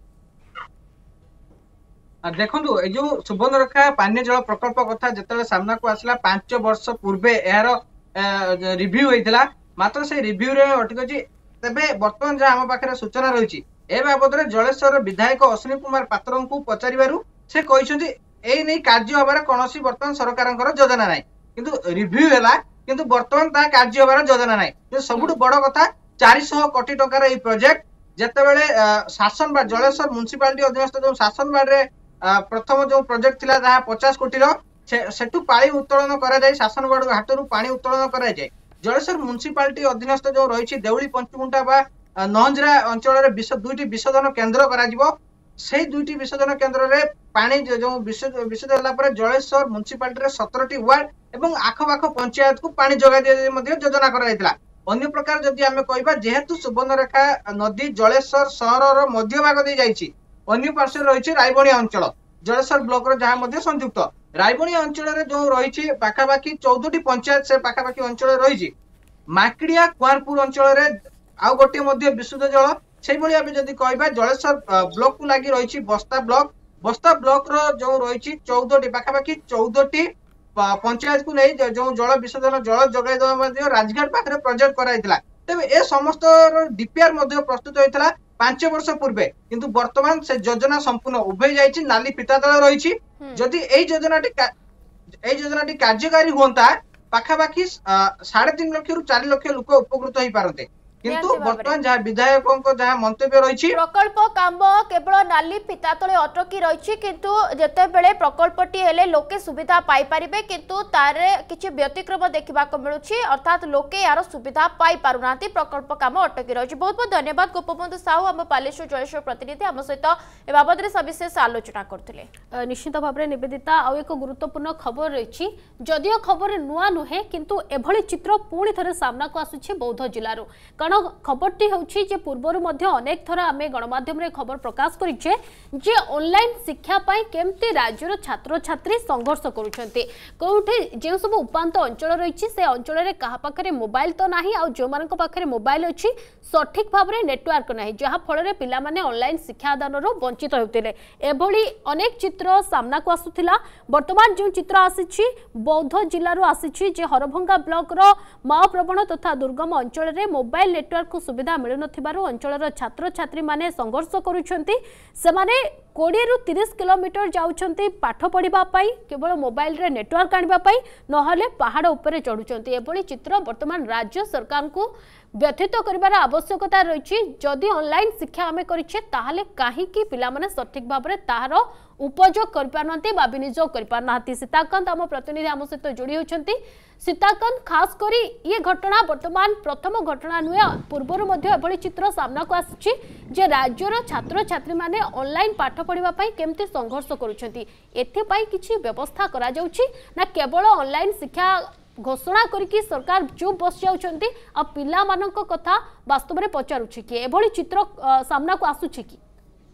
देखो ये जो सुवर्णरेखा पानीय जल प्रकल्प कथा जिते सामना को आसला पांच वर्ष पूर्वे यार रिव्यू होइतिला मात्र से रिव्यू रे अटकी तेबे वर्तमान जहाँ आम पाखे सूचना रही ए बाबद जलेश्वर विधायक अश्विनी कुमार पात्र को पचारू से कहते यही नहीं कार्य हबार कौन बर्तमान सरकार योजना ना किंतु रिव्यू है किंतु बर्तमान ता कार्य हबार योजना ना सबुठ बड़ कथा चार सौ कोटी टंकार ये प्रोजेक्ट जितेबाला शासन बार्ड जलेश्वर म्युनिसिपालिटी अधीनस्थ जो शासन बार्ड रे प्रथम जो प्रोजेक्ट थिला जहाँ पचास कोटी सेठू पानी उत्तोलन कराए शासनगढ़ घाटू पानी उत्तोलन कराए जलेश्वर म्युनिसिपालिटी अधीनस्थ जो रही देउली पंचमुंडा बा नहंजरा अंचल दुईटी विशोधन केन्द्र करा से दुईटी विशोधन केन्द्र रे पानी जो विशोध होला जलेश्वर म्युनिसिपालिटी सतरटी वार्ड एवं आखपाख पंचायत को पानी जगह दिया योजना कराइला। अन्य प्रकार जदि आमे कहबा जेहेतु सुवर्णरेखा नदी जलेश्वर सहर मध्य भाग दे जाइछि अन्य पार्श्व रही रायबणी अंचल जलेश्वर ब्लॉक रो जहां मध्य संयुक्त रायबणी अंचल रे जो रही पाखापाखि चौदह पंचायत से पाखापाखि अंचल रही माकिड़िया कुआरपुर अंचल रे आउ गोटे मध्य विशुद्ध जल से भाई आम जदि कहबा जलेश्वर ब्लॉक को लगी रही बस्ता ब्लॉक बस्ता ब्लॉक रो जो रही चौदह पाखापाखि चौदह पंचायत को नहीं जो जल विशोधन जल जगाई देवा राजघाट पाखे प्रोजेक्ट कराइला तेज ए समस्त डीपीआर प्रस्तुत होता पांच वर्ष पूर्वे किंतु वर्तमान से योजना संपूर्ण उभय जाइए नाली पिता तले रही जदि ए योजनाटी ए योजनाटी कार्यकारी होता पाखापाखि साढ़े तीन लक्ष रु चार लक्ष लोक उपकृत हो पारते किंतु वर्तमान जहाँ विधायकों को जहाँ मंतव्य रही प्रकल्प काम केवल नाली पिता तले अटकी रही किंतु जेतेबेले प्रकल्पटी हेले लोके सुविधा पाई परिबे किंतु तारे किछि व्यतिक्रम देखिबा को मिलुछि अर्थात लोके यार सुविधा पाई पारुनांती प्रकल्प काम अटकी रही। बहुत बहुत धन्यवाद गोपबंधु साहू हम बालेश्वर जलेश्वर प्रतिनिधि आम सहित ए बाबद सविशेष आलोचना करथिले। निश्चित भाव में निवेदिता आउ एक गुरुत्वपूर्ण खबर रही जदियो खबर नुआ नुहे किंतु एभली चित्र पुणी थे सामना को आसुछि बौद्ध जिल्लारो कारण खबरटी होछि जे पूर्वरु मध्य अनेक थर आमे गणमाध्यम रे खबर प्रकाश करिछे जे ऑनलाइन शिक्षा पाई केमती राज्यर छात्र छात्री संघर्ष करूछन्ते कोठी जे सब उपांत अंचल रहिछि से अंचल रे कहा पाखरे मोबाइल तो नाही आ जो मानक पाखरे मोबाइल अछि सठिक भाव रे नेटवर्क नाही जहा फल रे पिला माने ऑनलाइन शिक्षा दान रो वंचित होतिले एभली अनेक चित्र सामना को आसुथिला। वर्तमान जो चित्र आसीछि बौद्ध जिल्ला रो आसीछि जे हरभंगा ब्लॉक रो माओ प्रवण तथा दुर्गम अंचल रे मोबाइल नेटवर्क को सुविधा मिलु नथिबारु अंचलर छात्र छात्री माने संघर्ष करूछन्ती सेमाने बीस रु तीस किलोमीटर जाउछन्ती पाठ पढ़िबा पाई केवल मोबाइल रे नेटवर्क आनिबा पाई नहले पहाड़ ऊपर चढ़ुछन्ती एभली चित्र वर्तमान राज्य सरकार को व्यथित करिबार आवश्यकता रही जदि ऑनलाइन शिक्षा आमे करिछे ताहाले काहे कि पिला माने सठिक भाव में ताहार उपयोग कर पारनते बा विनियोग कर पारनाती। सीताकांत आम प्रतिनिधि आम सहित जोड़ी होछन्ती। सीताकांत खास करी ये घटना वर्तमान प्रथम घटना नुहे पूर्वर मध्य एभली चित्र सामना को आसुछि जे राज्यर छात्र छात्री माने ऑनलाइन पाठ पढ़िबा पई केमती संघर्ष करूछन्ती एथे पई किछि व्यवस्था करा जाउछि ना केवल ऑनलाइन शिक्षा घोषणा करके सरकार चुप बस जाउछन्ती आ पिला मानक कथा वास्तव में पचारुछि कि एभली चित्र सामना को आसुछि कि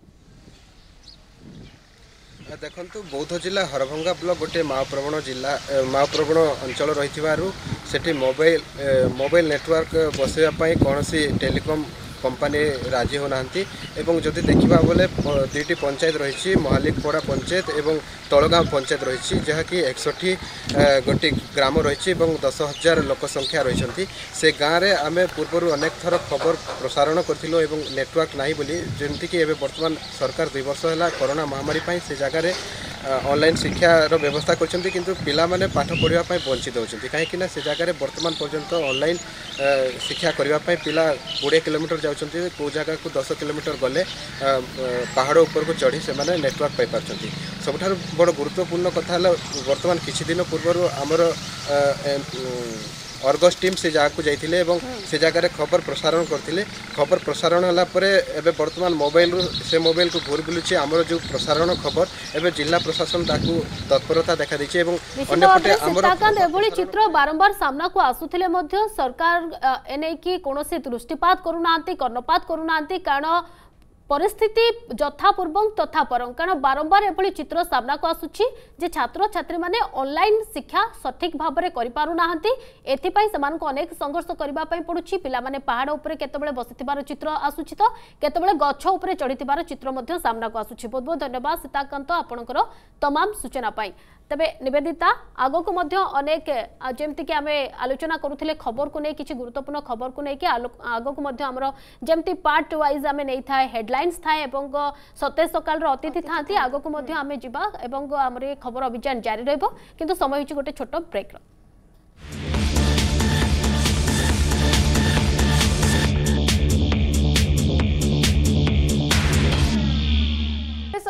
देखंतु बौद्ध जिला हरभंगा ब्लॉक गोटे माओप्रवण जिला माओप्रवण अंचल रही सेठी मोबाइल मोबाइल नेटवर्क बसैया कौन सी टेलीकॉम कंपनी राजी होना एवं जदि देखा बोले दुईटी पंचायत रही महालिकपड़ा पंचायत एवं तलगाँव पंचायत रही जहाँकि एकसठी गोटी ग्राम रही दस हजार लोक संख्या रही से गाँव में आम पूर्वर अनेक थर खबर प्रसारण करूँ एवं नेटवर्क ना बोली जमीक बर्तमान सरकार दुई वर्ष है कोरोना महामारी से जगह ऑनलाइन शिक्षार व्यवस्था करछन्ती किंतु पिला माने पाठ पढ़िबा पई वंचित होछन्ती काहेकि ना से जगह वर्तमान पर्यंत ऑनलाइन शिक्षा करबा पई पिला बीस किलोमीटर जाउछन्ती को जगह को दस किलोमीटर गले पहाड़ ऊपर को चढ़ी से माने नेटवर्क पाई पारछन्ती। सबठार बड़ गुरुत्वपूर्ण कथा वर्तमान किछि दिन पूर्व आमर अर्गस टीम से जगह को जाइथिले एवं से जगह खबर प्रसारण करथिले खबर प्रसारण होला परे एबे वर्तमान मोबाइल से मोबाइल को घूर बुलुछि हमर जो प्रसारण खबर एबे जिला प्रशासन ताकू तत्परता देखा दैछि एवं अन्य पटे हमर सीताकांत एभली चित्र बारंबार सामना को आसुथिले मध्य सरकार एनै की कोनोसी दृष्टिपात करूनांती कर्णपात करूनांती कारण परिस्थिति यथा पूर्व तथा परम कारण बारंबार एभली चित्र सामना को आसुछि जे छात्र छात्री माने ऑनलाइन शिक्षा सठिक भाव में करि पारु नाहंती एथिपाई समानको अनेक संघर्ष करबा पई पडुछि पिला माने पहाड़ ऊपर केतबेले बसिथिबार चित्र आसुछि तो केतबेले गछ ऊपर चढ़िथिबार चित्र मध्य सामना को आसुछि। बहुत बहुत धन्यवाद सीताकांत आपनकर तमाम सूचना पाई। तबे निवेदिता आगो को मध्य अनेक जेमति कि आमे आलोचना करूथिले खबर को नै किछि गुरुत्वपूर्ण खबर को नै कि आगो को मध्य हमरो जेमति पार्ट वाइज आमे नै थाए हेडलाइंस थाए एवं सतेज सकाल रो अतिथि थांती आगो को मध्य आमे जिबा एवं हमरे खबर अभियान जारी रहबो किंतु समय होछि गोटे छोट ब्रेक रो।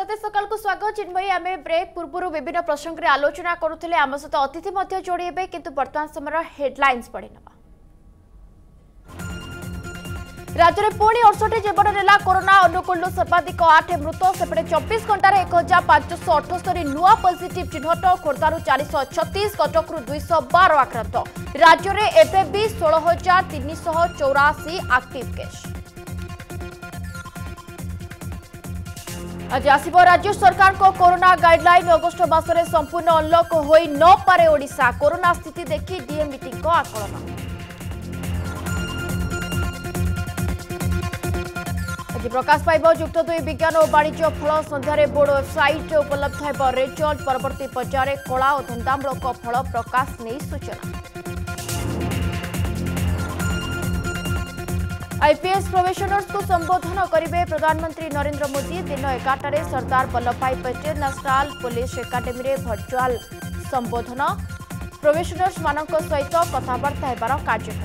सतेज सकाल को स्वागत। चिन्मयी आमे ब्रेक पूर्व विभिन्न प्रसंग आलोचना करुले आम सहित अतिथि जोड़े किंतु वर्तमान समय हेडलाइंस पढ़ी ना। राज्य में पुणी अड़सठ जीवन नेला कोरोना। अनुकूल सर्वाधिक आठ मृत सेपटे चौबीस घंटे एक हजार पांचश अठस्तरी नुआ पॉजिटिव चिन्हट। खोर्धारू चार सौ छत्तीस कटक दुईश बार आक्रांत। राज्य में एवं भी षोह हजार तीन शह चौराशी एक्टिव केस। आज आसिबो राज्य सरकार को कोरोना गाइडलाइन। अगस्ट मासरे संपूर्ण अनलॉक होई न पारे ओडिशा। कोरोना स्थिति देखि डीएम मीटिंग को आकलन। आज प्रकाश पाइब युक्त दुई विज्ञान और वाणिज्य फल। संध्यारे बोर्ड वेबसाइट उपलब्ध है रिजल्ट। परवर्ती पर्यायर कला और धंदामूलक फल प्रकाश नहीं सूचना। आईपीएस प्रोबेशनर्स को संबोधन करेंगे प्रधानमंत्री नरेंद्र मोदी। दिन एगारटे Sardar Vallabhbhai Patel national police academy में भर्चुआल संबोधन। प्रोबेशनर्स मान सहित कथबार्ता होबार कार्यक्रम।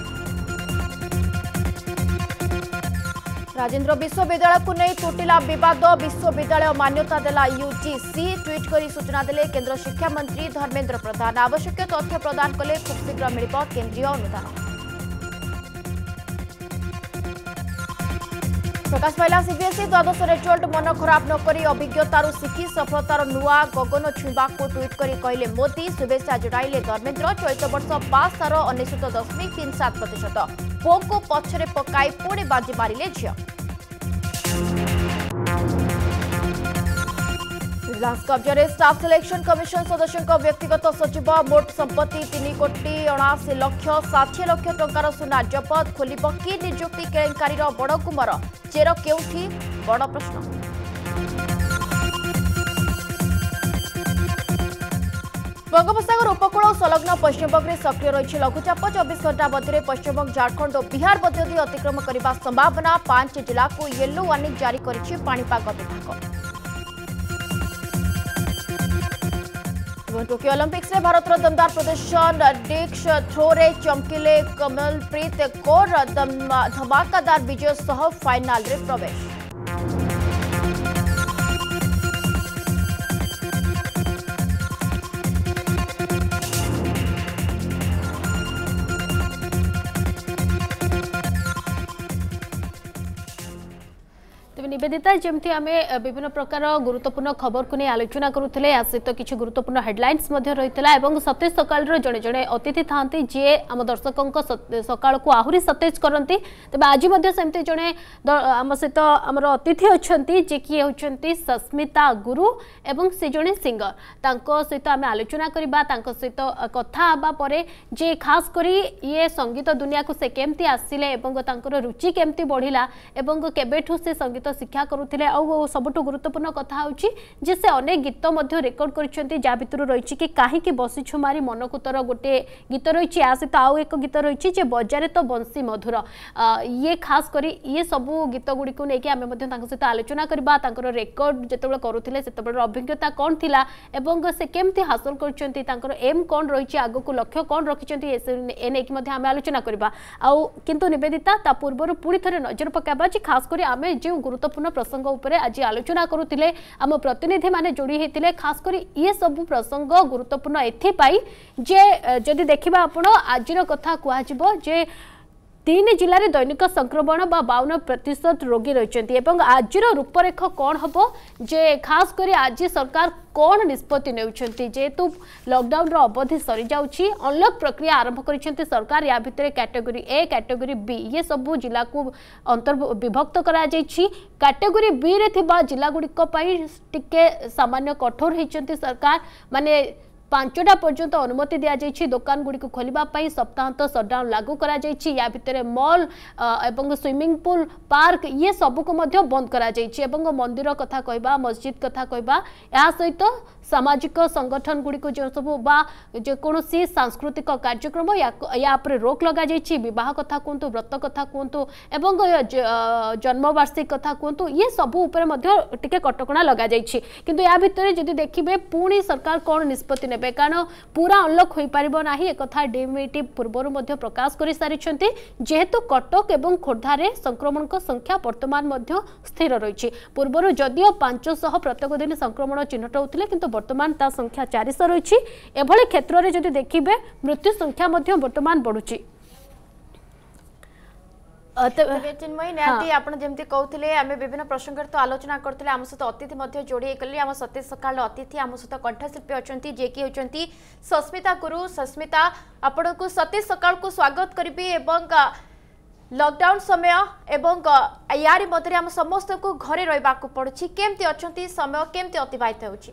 राजेंद्र विश्वविद्यालय को नहीं तुटिला विवाद। विश्वविद्यालय मान्यता देला यूजीसी। ट्वीट कर सूचना देले केंद्र शिक्षा मंत्री धर्मेंद्र प्रधान। आवश्यक तथ्य प्रदान कले खूब शीघ्र मिल केंद्रीय अनुदान। प्रकाश पाइला सीबीएसई द्वादश रिजल्ट। मन खराब नक अभिज्ञतार शिखी सफलतार नुआ गगन छुईवा को ट्वीट कर कहले मोदी। शुभेच्छा जणाइले धर्मेंद्र। चलित वर्ष पास हार अनेशत दशमिक तीन सात प्रतिशत। पुओ को पछरे पकाई पुणी बाजी मारिले झियो। विजिलेंस कब्जे स्टाफ सिलेक्शन कमिशन सदस्यों व्यक्तिगत सचिव। मोट संपत्ति तीन कोटी अणाशी लक्ष षाठी लक्ष टंकार सुना जबत। खोलिब कि नियुक्ति केलेंकारी बड़ गुमर। चेर केउठी बड़ प्रश्न। बंगोपसागर उपकूल और संलग्न पश्चिमबंग में सक्रिय रही लघुचाप। चौबीस घंटा मध्य पश्चिमबंग झारखंड और बिहार मध्य अतिक्रम करने संभावना। पांच जिला को येलो वार्निंग जारी करिछि पाणीपाग विभाग। टोकियो ओलंपिक्स में भारत दमदार प्रदर्शन। डिस्क थ्रो रे चमकिले कमलप्रीत कौर। धमाकादार विजय सह फाइनाल रे प्रवेश। निवेदिता जमती आम विभिन्न प्रकार गुरुत्वपूर्ण खबर को नहीं आलोचना करुले। या सहित किसी गुरुत्वपूर्ण हेडलाइंस रही है। सतेज सकाल जड़े जड़े अतिथि था जी आम दर्शकों सकाल को आहरी सतेज करती। तेज आज सेमती जड़े आम सहित आमर अतिथि अच्छा जी किए होती सस्मिता गुरु एवं से जड़े सिंगर। सहित आम आलोचना करवा सहित कथा पर जे खास कर ये संगीत दुनिया को से केमती आसिले रुचि केमती बढ़िला एवं केबेठू से संगीत शिक्षा करुले। सबुठ गुरुत्वपूर्ण कथा होची जे से अनेक गीत रेकर्ड करछंती। जा भितर रही कि कहीं बसीछु मारी मन को तर गोटे गीत रही। आ सहित आउ एक गीत रही जे बजारे तो बंसी मधुर। ये खास करी ये सबू गीत गुड़ी को लेकिन आम सहित आलोचना करवा। रेकर्ड जिते करुले से अभिज्ञता कौन थिला एवं से केमती हासिल करछंती। एम कौन रही आग को लक्ष्य कौन रखिंट एने आम आलोचना करवा। आउ किंतु निवेदिता ता पूर्व पुणी थे नजर पकाइबा खास कर आम जो गुरुत्वपूर्ण प्रसंग उपरे आज आलोचना करुले आम प्रतिनिधि माने जोड़ी होते। खास कर ये सब प्रसंग गुरुत्वपूर्ण एथिपाई जे जदि देखिबा आपण आज कथा कहजिबो जे तीन जिले में दैनिक संक्रमण बा बावन प्रतिशत रोगी रही। आज रूपरेख कौन हम जे खास कर आज सरकार कौन निष्पत्ति नेउछंती। जेतु लॉकडाउन रो अवधि सरी जाउछि अनलॉक प्रक्रिया आरंभ करिसेंती सरकार। या भितर कैटेगरी ए कैटेगरी बी ये सबू जिला को अंतर विभक्त करा जाइछि। कैटेगरी बी रे थिबा जिला गुड़िक पई टिके सामान्य कठोर होइछंती सरकार। माने पांचटा पर्यंत अनुमति दि जाइछि। दुकान गुड़ी को खोलिबा सप्ताहांत सटडाउन लागू करा जाइछि। या भितर मॉल एवं स्विमिंग पूल पार्क ये सबको मध्य बंद करा जाइछि। एवं मंदिर कथा कहबा मस्जिद कथा कहबा या सहित सामाजिक संगठन गुड़ी को जो सब बा जेकोसी सांस्कृतिक कार्यक्रम या रोक लगा जाइए विवाह कथा कहतु व्रत कथा कहतु एवं जन्मवार्षिक कथा कहतु ये सबू टिके कटकणा लगा जाइए किंतु या भितर जदि देखिए पुणी सरकार कौन निष्पत्ति नेबे कारण पूरा अनलक हो पारिबो नाही एक कथा डीएमईटी पूर्वरु मध्ये प्रकाश करि सारिछंती जेहेतु कटक एवं खोर्धारे संक्रमण को संख्या वर्तमान मध्ये स्थिर रहिछि पूर्वरु जदियो पाँच सौ प्रत्येक दिन संक्रमण चिन्हट होतिले किंतु वर्तमान ता संख्या चार सौ रहिछि एभଳି क्षेत्र जदि देखिबे मृत्यु संख्या मध्ये वर्तमान बढ़ुछि चिन्मयी निहाती आप जमी कहते आम विभिन्न प्रसंग तो आलोचना करते आम सहित अतिथि जोड़ी गले आम सतीश सकाल अतिथि आम सहित कंठशिल्पी अच्छा जे कि होती सस्मिता गुरु सस्मिता आपण को सतीश सकाल को स्वागत करी लॉकडाउन समय एवं यारी मध्य आम समस्त को घरे रहा पड़ुछि केमती अच्छा समय केमती अतिबाहित होछि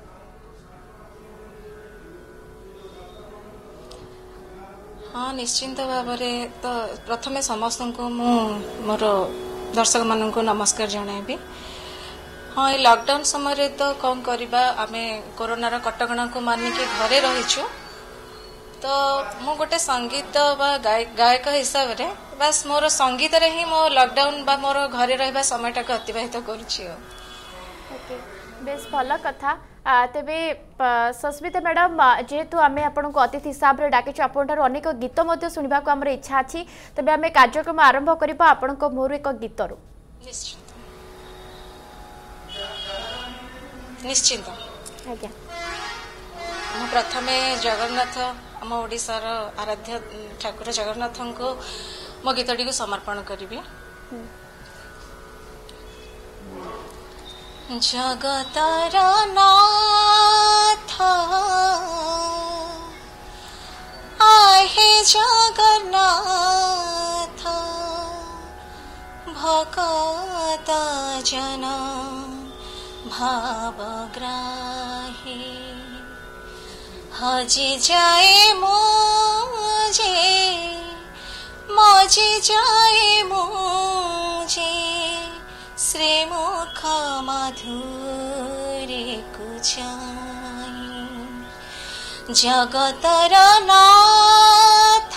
हाँ निश्चिंत भाव तो प्रथमे समस्त को मु मोर दर्शक मान को नमस्कार जनइबी हाँ ये लॉकडाउन समय तो कौन करवा आम कोरोनार कटकणा को मानिकी घरे रहीचु तो मु गोटे संगीत बा गायक हिसाब से बस मोर संगीत रे ही मो लॉकडाउन बा मोर घरे रहिबा समयटा को अतिबाहित करूछि ओके बेस भल कथा तेबे सस्मिता मैडम जेहेतु आम आपन को अतिथि हिसाब से डाकिछु आपन ठार अनेक गीत मध्य सुनिबा को हमर इच्छा अछि तबे आम कार्यक्रम आरंभ करिबा आपन को मोर एक गीतरु निश्चित निश्चित आज्ञा मु प्रथमे जगन्नाथ आम ओडिशार आराध्य ठाकुर जगन्नाथ को मो गीतटी को समर्पण करी जगतर नाथ आहे जगन्नाथ भगत जन भावग्राही हजी जाए मुझे मजी जाए मुझे श्रीमुख मधुरे कुचाई जगतर नाथ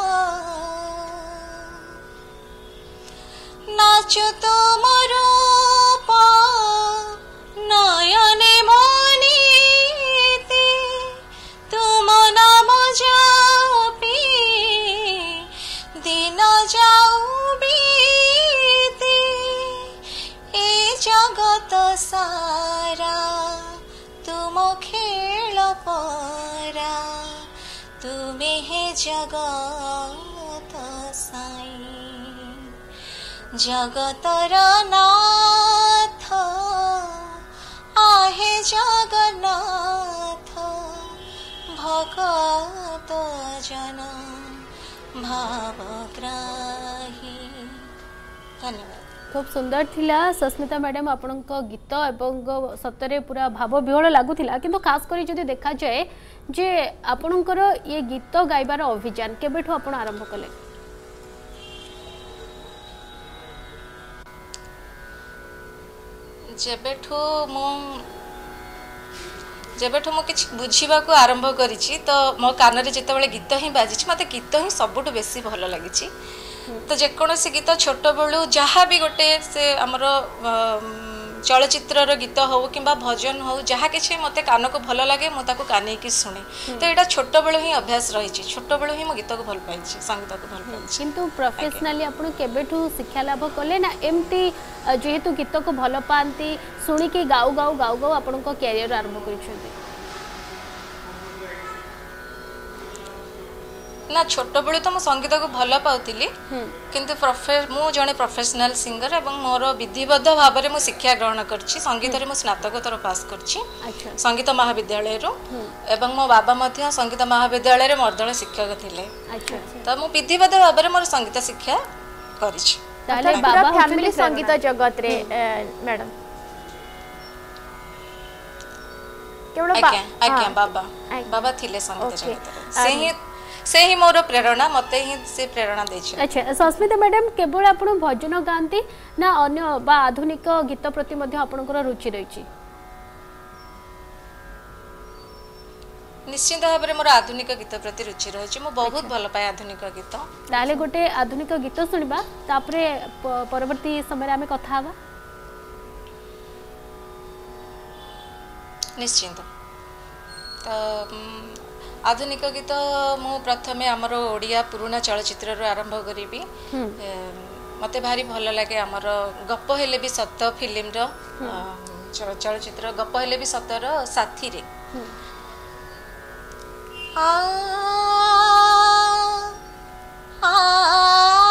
नाचु तुम रूप नयने मनीति तुम नाम जापी दिन जाऊ जगत सारा तुम खेल परा तुम्हें है जगत साई जगतर नाथ आहे जगन्नाथ भगत जन भावग्राही धन्यवाद खूब सुंदर थिला सस्मिता मैडम आपण गीत एवं सतरे पूरा भाव विहल लगुला किंतु खास करी जदि देखा जाए जे आपणकर ये गीत गाइबार अभियान केबेठु आपण आरंभ कले जेबेठु मु जेबेठु मु किछ बुझीबा को आरंभ करिछि तो मो कान रे जेतेबेले गीत ही बाजिछि मते गीत ही सबुठु बेसी भल लागिछि तो जेकोसी गीत छोट बेलू जहाँ भी गोटे से आमर चलचित्र गीत हो कि भजन हो जहाँ कि मत कान को भल लगे मुझे कान की शुणे तो यहाँ छोट बेलू ही अभ्यास रही छोट बेलू ही मो गीत को भल पाई संगीत को भल पाई किंतु प्रोफेशनली आपण केबेठु शिक्षा लाभ कले ना एमती जेहेतु गीत को भल पाती शुणिकी गाऊ गाऊ गाऊ गाऊ आपण कैरियर आरंभ कर ना छोट बेलू तो मो संगीत को भल पाउली किंतु मु जड़े प्रोफेशनल सिंगर एवं मोर विधिबद्ध भाव में शिक्षा ग्रहण करछि संगीत रे मो स्नातकोत्तर पास करछि संगीत महाविद्यालय रो एवं मो बाबा मध्य संगीत महाविद्यालय रे मर्दल शिक्षक थिले तो मु विधिबद्ध भाव में मोर संगीत शिक्षा करछि ताले बाबा फैमिली संगीत जगत रे मैडम केवल आज्ञा आज्ञा बाबा बाबा थिले संगीत जगत से ही से ही मोर प्रेरणा मते ही से प्रेरणा देछि। अच्छा सस्मिता मैडम केवल आपण भजन गांती ना अन्य बा आधुनिक गीत प्रति मध्ये आपनकर रुचि रहिछि निश्चित भाव में मोर आधुनिक गीत प्रति रुचि रही मु बहुत भल पाए आधुनिक गीत ताले गोटे आधुनिक गीत सुनिबा तापरे परवर्ती समय आमे कथा हवा निश्चित तो आधुनिक गीत मु प्रथमे आमर ओडिया पुराना चलचित्र आरंभ करी मते भारी भल लगे आमर गप हेले भी सत फिल्म रो चलचित्र गप हेले भी सतर साथी रे आ आ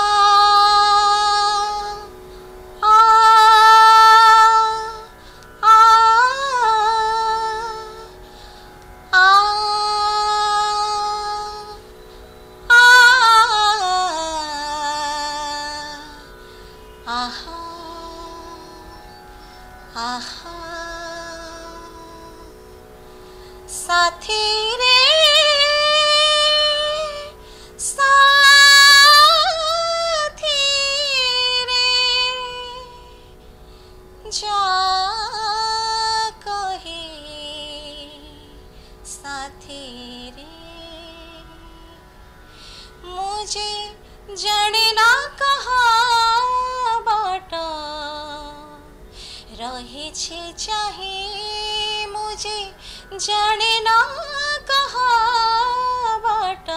जाने ना कहा बाटा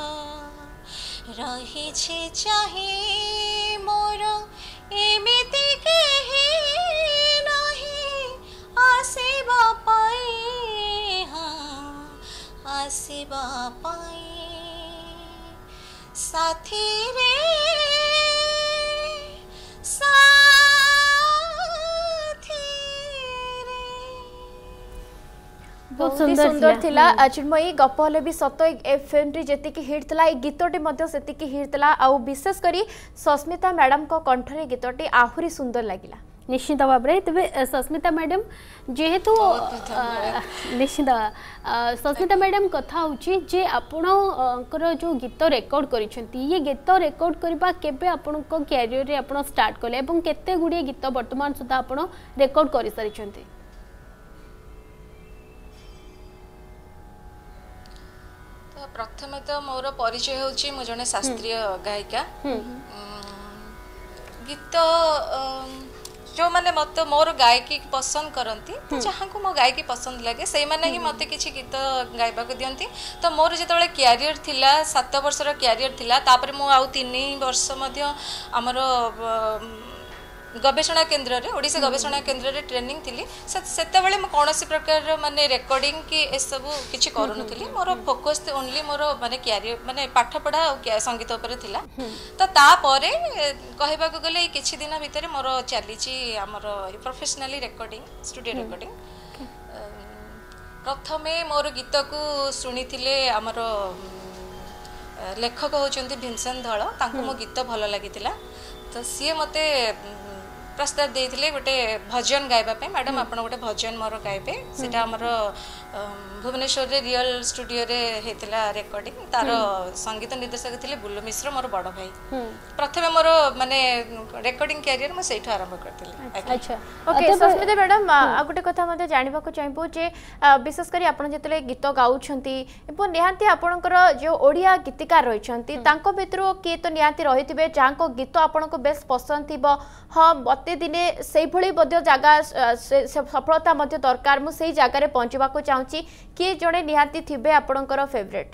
रही छे चाहे मोर एमिति केही नहीं आसीबा पाए हाँ आसीबा पाए साथी रे बहुत सुंदर थिला चिन्मयी गप हले भी सत ए फिल्म री जेतिकी हिट थिला ए गीतटी मध्ये सेतिकी हिट थिला आ विशेष करी सस्मिता मैडम को कंठरे गीतटी आहुरी सुंदर लागिला निश्चित भाव में तेज सस्मिता मैडम जेहेतु निश्चित सस्मिता मैडम कथा होची जे आपणकर जो गीत रेकर्ड करिसेंती ये गीत रेकर्ड करबा केबे आपनको कैरियर रे आपण स्टार्ट कले एवं केते गुडी गीत वर्तमान सुधा आपण रेकर्ड करि सारिसेंती प्रथम तो मोर परिचय होची मु जने शास्त्रीय गायिका गीत जो माने मत मोर गायकी पसंद करती तो जहाँ को मो गायकी पसंद लगे से माने ही मते किछि गीत गाइबा को दियंती तो मोर जेतबेले कैरियर थिला सात वर्षर कैरियर थिला तापर मु आउ तीन वर्ष मध्य हमर गवेषणा केन्द्र रे ओडिशा गवेषणा केन्द्र रे ट्रेनिंग थिली सेते बेले म कोनोसी प्रकार माने रेकॉर्डिंग की ए सब किछि करू नथिली मोर फोकस ओनली मोर माने कैरियर माने पाठ पढ़ा और संगीत ऊपर थिला तो ता परे कहबा को गले किछि दिन भितर मोर चलीची हमर प्रोफेशनली रेकॉर्डिंग स्टूडियो रेकॉर्डिंग प्रथमे मोर गीत को सुनिथिले हमर लेखक होचंती भीमसेन धळ तांको मो गीत भल लागितिला तो सी मते प्रस्ताव देइथिले गोटे भजन गाइबा पे मैडम आपण गोटे भजन मोर गाइबे सेटा हमर भुवनेश्वर रे रियल स्टूडियो रे हेतिला रेकॉर्डिंग तार संगीत निर्देशक थिले बुल्लू मिश्र मोर बड़ भाई प्रथमे मोर माने रेकॉर्डिंग कैरियर म सेठा आरंभ करथिले अच्छा ओके सस्मिता मैडम आ गोटे कथा मते जानिबा को चाहबो जे विशेष करी आपण जेतले गीत गाउछंती एपो निहांती आपणकर जो ओडिया गीतिकार रहिछंती तांको भितरो के तो निहांती रहिथिबे जांको गीत आपणको बेस पसंद थिबो हां बते दिने सेही भली बद्य जागा सफलता मध्य दरकार मु सेही जागा रे पहुंचबा को चाहूची कि जड़े निहाती थिबे आपणकर फेवरेट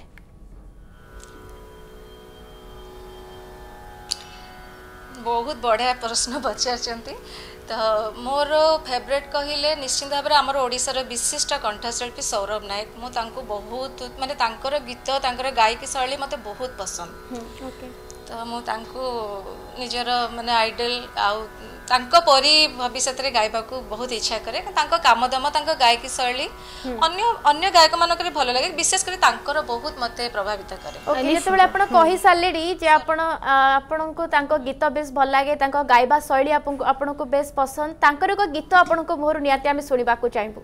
बहुत बढ़िया प्रश्न पचारचंती तो मोर फेवरेट कहले निश्चित भाव में आमर ओडिशार विशिष्ट कंठशिल्पी सौरभ नायक मु तांको बहुत माने तांकर गीत तांकर गायकी शैली मते बहुत पसंद ओके तो मु तांको निजर माने आइडल आउ तांको परी भविष्य रे गाइबा को बहुत इच्छा करे तांको काम दम तांको गायकी शैली अन्य अन्य गायक मानकर भल लगे विशेष कर तांकर बहुत मते प्रभावित करे ओके जेतेबेले आपण कहि सालेडी जे आपण आपण को तांको गीत बेस भल लागे तांको गाइबा शैली आपण आपण को बेस पसंद तांकर को गीत आपण को मोर नियाते हम सुनिबा को चाहबो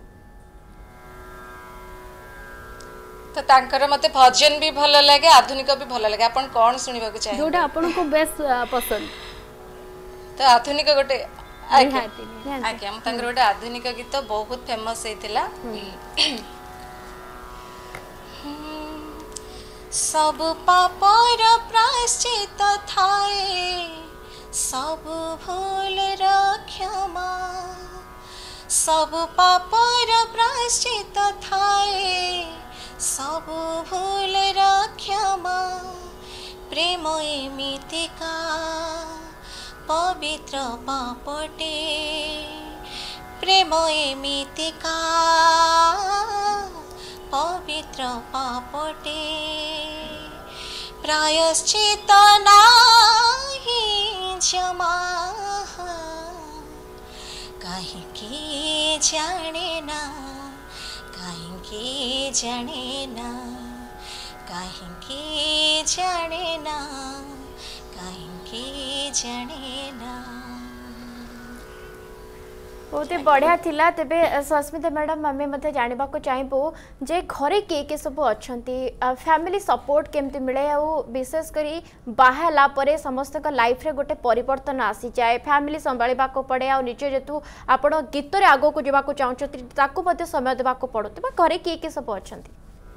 तो तांकर मते भजन भी भल लगे आधुनिक भी भल लगे आपण कोन सुनिबा को चाहे जोटा आपण को बेस पसंद तो आधुनिक गोटे आज्ञा हम तांकर गोटे आधुनिक गीत बहुत फेमस हेतिला सब पापर प्रायश्चित थाए सब भूल क्षमा सब पापर प्रायश्चित थाए सब भूल क्षमा प्रेम एमितिका पवित्र पापटे प्रेम एमितिका पवित्र पापटे प्रायश्चित नाही जमा कहीं जाने ना कहीं जाने ना कहीं जाने ना कहीं जाने ना बहुत ही बढ़िया थिला तेबे सस्मिता मैडम आमे मते जानिबा को चाहबो जे घरे के के सब अछंती फैमिली सपोर्ट केमती मिले आ विशेष करी बाहला परे समस्त का लाइफ रे गोटे परिवर्तन आसी जाए फैमिली संभाळिबा को पड़े आ निजे जेतु आपण गीत रे आगो को जेबा को चाहछती ताकू मते समय देबा को पड़ो तबे घरे के के सब अछंती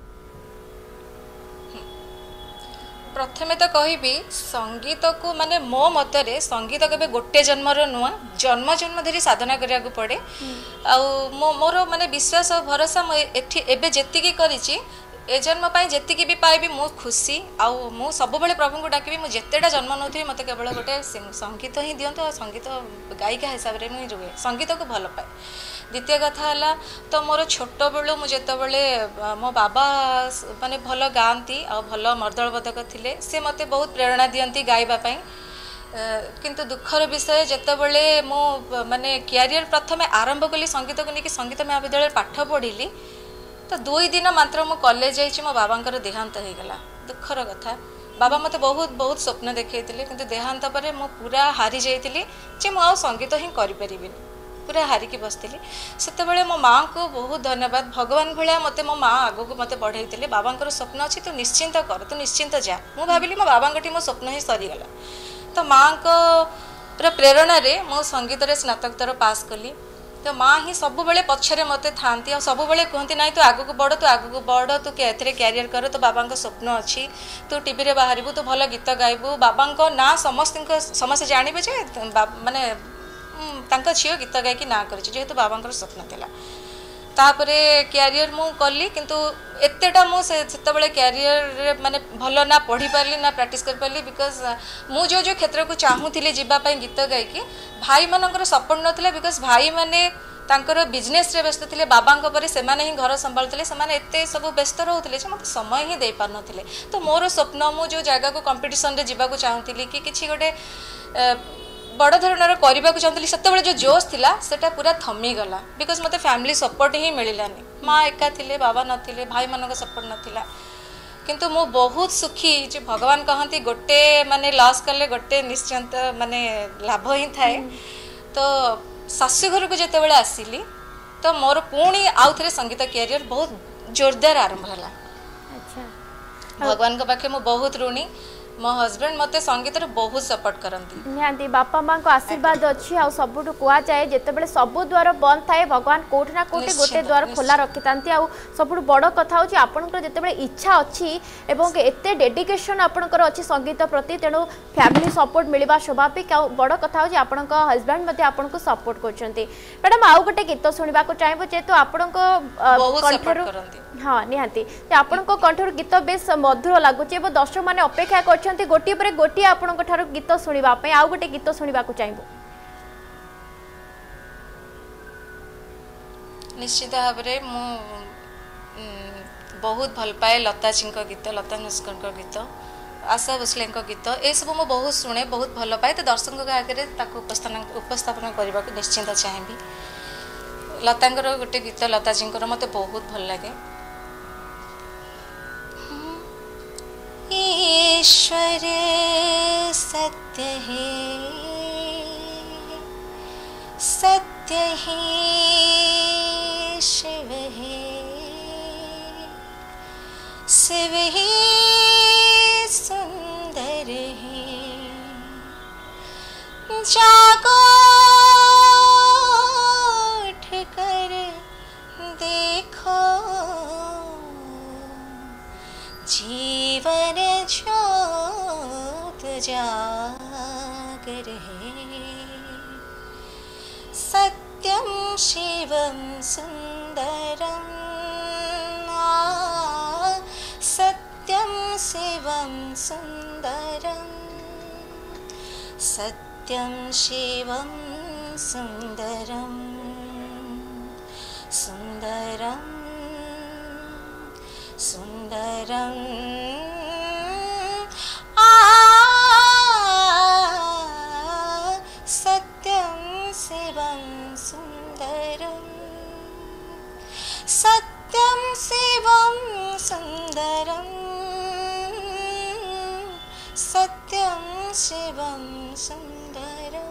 प्रथमे तो कहबी संगीत को माने मो मतरे संगीत केबे गोटे जन्मर नुआ जन्म जन्म धरी साधना करिया को पड़े आ मो मोर माने विश्वास और भरोसा म एठी एबे जेतिकी करिछि ए जन्म पाई जेतिकी भी पाइबी मो खुशी आ मो सब बेले प्रभु को डाकिबी मो जेतेटा जन्म नथि मते केवल गोटे संगीत ही दियंतो आ संगीत गायिका हिसाब रे मुई रुए संगीत को भल पाए द्वितीय कथा है तो मोर छोट बेलू मुझे मो बाबा माने भल गाँती आ भल मर्दलबोधक थिले से मते बहुत प्रेरणा दियंती गाइबापी किंतु दुखर विषय जितेबले मो माने कैरियर प्रथम आरंभ कली संगीत को लेकिन संगीत महाविद्यालय पाठ पढ़ी तो दुई दिन मात्र मो कॉलेज जाइए मो बाबांकर देहांत हो गला दुखर कथा बाबा मते बहुत बहुत स्वप्न देखते किंतु देहांत पर मो पूरा हारी जाइली जे मो आ संगीत ही करें पूरा हारिकी बसती से मो माँ को बहुत धन्यवाद भगवान भाया मत मो माँ आग को मत बढ़े बाबांकर स्वप्न अच्छी तू निश्चिंत कर तू निश्चिंत जा मु भाविली मो बाबा मो स्वप्न ही सरीगला तो माँ को प्रेरणा रे मो संगीत रे स्नातकोत्तर पास कली तो माँ ही सब बेले पछरे मते थांती और सब बेले कहती ना तू आग को बढ़ तू आग को बढ़ तू एथे कैरियर कर तो बाबा स्वप्न अच्छी तू टीवी रे बाहरबू तू भल गीत गायबू बाबा ना समस्त समस्ते जानवे जे माने तांका झील गीत गायकी ना कर जेहेतु बाबा स्वप्न थिला तापरे कैरियर मु कली किंतु एतेटा मु से कैरियर माने भल ना पढ़ी पारली ना प्रैक्टिस कर पारली बिकॉज मु जो जो क्षेत्र को चाहूली जीवाई गीत गायकी भाई मानकर सपोर्ट नथिला बिकॉज भाई माने तांकर बिजनेस रे व्यस्त थिले बाबांक परे से माने ही घर संभालुले से माने एते सब व्यस्त रहउथिले जे मते समय ही दे पार नथिले तो मोर स्वप्न मु जो जगह को कंपटीशन रे जीवा को चाहूली कि किछि गोटे बड़ धरणर करने को चाहती से जो जोश थिला सेटा पूरा थमी गला बिकॉज मते फैमिली सपोर्ट ही मिलानी माँ एका थिले बाबा नथिले भाई मानक सपोर्ट नथिला किंतु मु बहुत सुखी जे भगवान कहती गोटे माने लॉस कले गोटे निश्चिंत माने लाभ ही थाए तो शाशुघर को जिते बड़े आसिली तो मोर पुणी आउ थे संगीत कैरियर बहुत जोरदार आरंभ है भगवान के पाखे मु बहुत ऋणी मो हस्बैंड मते संगीत रे बहुत सपोर्ट करंती निहांती बापा मां को आशीर्वाद अछि आ सबुटु कुआ जाए जेतेबेले सब द्वार बंद थाए भगवान कोठ ना कोठी गोटे द्वार खोला रखितांती आ सबुटु बड़ कथा होची आपनकर जेतेबेले इच्छा अछि एवं एते डेडिकेशन आपनकर अछि संगीत प्रति तेणु फैमिली सपोर्ट मिलबा स्वाभाविक आ बड़ कथा होची आपनकर हस्बैंड मते आपनको सपोर्ट करछंती मैडम आउ गोटे गीत सुनिबा को चाहबो जेतु आपनको कंठर हां निहांती आपनको कंठर गीत बेस मधुर लागुची एवं दर्शक माने अपेक्षा कर गोटे पर गोटे आपण गीत शुणा आउ गोटे गीत शुणा चाहिए निश्चित भाव मु बहुत भल पाए लता जी गीत लता मंगेशकर गीत आशा भोसले गीत ये सब मुझे बहुत शुणे बहुत भल पाए तो दर्शकों आगे उपस्थान उपस्थापन करने को निश्चिंत चाहिए लतांकर गोटे गीत लता जी मत बहुत भल लगे ईश्वर सत्य है सत्य ही शिव है शिव ही सुंदर है जागो उठ कर देखो जीवन ज्योत जाग रहे सत्यम शिवम सुंदरम सत्यम शिवम सुंदरम सत्यम शिवम सुंदरम सुंदरम सुंदरम आ सत्यम शिवम सुंदरम सत्यम शिवम सुंदरम सत्यम शिवम सुंदरम।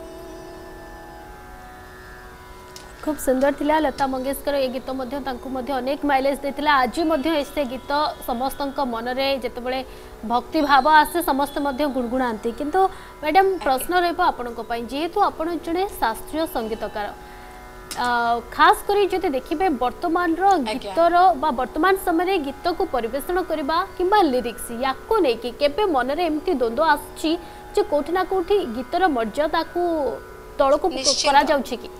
खूब सुंदर थिला लता मंगेशकर ये गीत मध्य तांकु मध्य अनेक माइलेज देथिला आज मध्य ऐसे गीत समस्त मन रे जेतेबेले भक्ति भाव आसे समस्त मध्य गुणगुणांती किंतु मैडम प्रश्न रहबो आपनको पई जेहेतु आपण जने शास्त्रीय संगीतकार खास करी जति देखिबे वर्तमान रो गीतर बा वर्तमान समय रे गीत को परिवेषण करबा किबा लिरिक्स याको नै कि केबे मन रे एम्ति द्वंद्व आछि जे कोठी ना कोठी गीतर मर्यादा को तळको करा जाउछि कि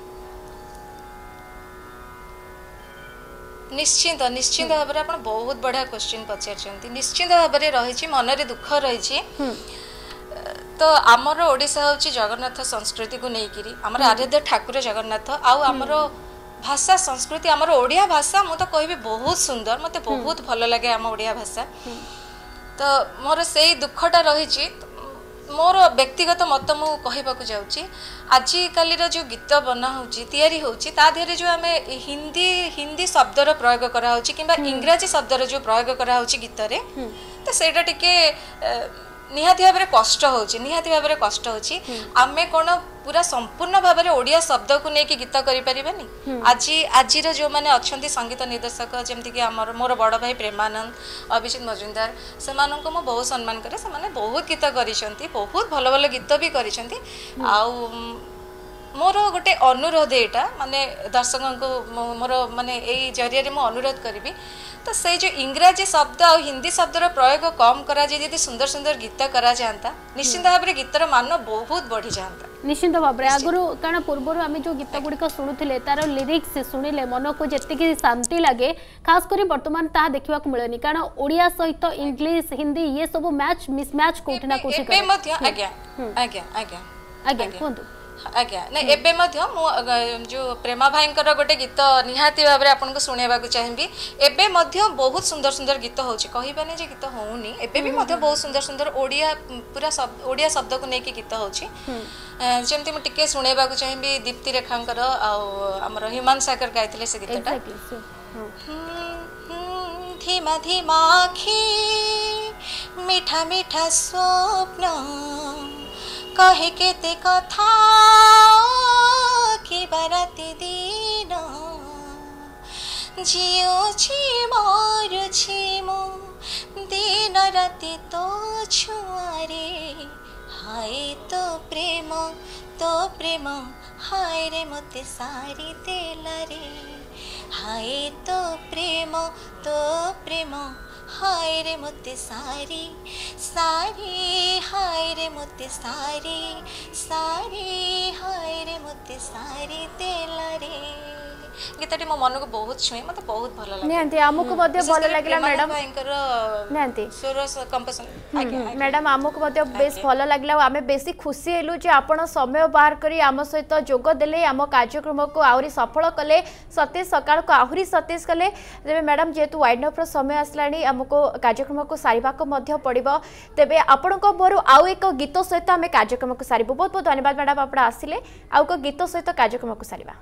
निश्चिंत निश्चिंत भाव में आप बहुत बढ़िया क्वेश्चन पचार निश्चिंत भाव में रही मन रे दुख रही तो आमर ओडिशा हूँ जगन्नाथ संस्कृति को लेकिन आमर आराध्य ठाकुर जगन्नाथ आउ आमर भाषा संस्कृति आमर ओडिया भाषा मु तो कहबी बहुत सुंदर मते बहुत भल लगे आम ओडिया भाषा तो मोर से दुखटा रही मोर व्यक्तिगत मत मु कहबाकू जाउची आजिकाली जो गीत बना होची तैयारी होची ता देहरे जो आमे हिंदी हिंदी शब्दर प्रयोग करा होची किंबा इंग्रजी शब्दर जो प्रयोग करा होची गीत रे तो सेटा टिके निहाती भाव में कष्ट होची निहाती भाव में कष्ट होची आमे कोन पूरा संपूर्ण भाव में ओडिया शब्द को लेकिन गीत करि परिबानी आज आजिर जो माने अछंती संगीत निर्देशक जेमति कि हमर मोर बड़ भाई प्रेमानंद अभिजीत मजुमदार से मानको मो बहुत सम्मान करे से माने बहुत गीत करिसंती बहुत भल भल गीत भी करिसंती आउ मोर गोटे अनुरोध एटा माने दर्शकों को मोर माने एई जरिया मो अनुरोध करिवि तो से जो इंग्राजी शब्द और हिंदी शब्दर प्रयोग कम करा जाए यदि सुंदर सुंदर गीत करा जाता निश्चित भाव में गीतर मान बहुत बढ़ी जाता निश्चित भाव में आगु कारण पूर्व आम जो गीत गुड़िक शुणुले तार लिरिक्स शुणिले मन को जी शांति लगे खास कर बर्तमान ता देखा मिलनी कारण ओडिया सहित इंग्लिश हिंदी ये सब मैच मिसमैच कोठी ना कोठी आज्ञा आज्ञा आज्ञा आज्ञा कहतु आज्ञा ना एबे मध्य मु जो प्रेमा भाईंकर गोटे गीत निहाती भाव में आपको शुणा चाहिए एबे मध्य बहुत सुंदर सुंदर गीत होची कहबानी जे गीत होउनी एबे भी मध्य बहुत सुंदर सुंदर ओडिया पूरा सब ओडिया शब्द को लेकिन गीत होची जेमती मु टिके शुणा चाहिए दीप्ति रेखांकर आमर हिमान सागर गाइथिले से गीतटा धीमा धीमा आखी मीठा मीठा स्वप्न कहे केते कथा कि बाराती दिन जियोछि मरुछि मो दिन राति तो छुआरे हाय तो प्रेम तो प्रेम हाय रे मते सारी देला रे हाय तो प्रेम तो प्रेम हाय रे मते सारी सारी हाय रे मते सारी सारी हाय रे मते सारी देला रे गीतटी मो मन को बहुत छुए मते बहुत भल लागे नेंती आमुको मध्ये भल लागला मैडम नेंती सुर कंपोजिशन मैडम आमुको मध्ये बेस भल लागला आमे बेसी खुशी हेलु जे आपण समय बाहर करी आम सहित जोग देले आम कार्यक्रम को आहुरी सफल कले सतीश सकाळ को आहुरी सतीश कले जेबे मैडम जेतु वाइड अप रो समय आसलानी आमुको कार्यक्रम को सारिबा को मध्ये पड़िबो तेबे आपण को बरु आउ एक गीत सहित आमे कार्यक्रम को सारिबो बहुत बहुत धन्यवाद मैडम आपण आसिले आउ को गीत सहित कार्यक्रम को सारिबा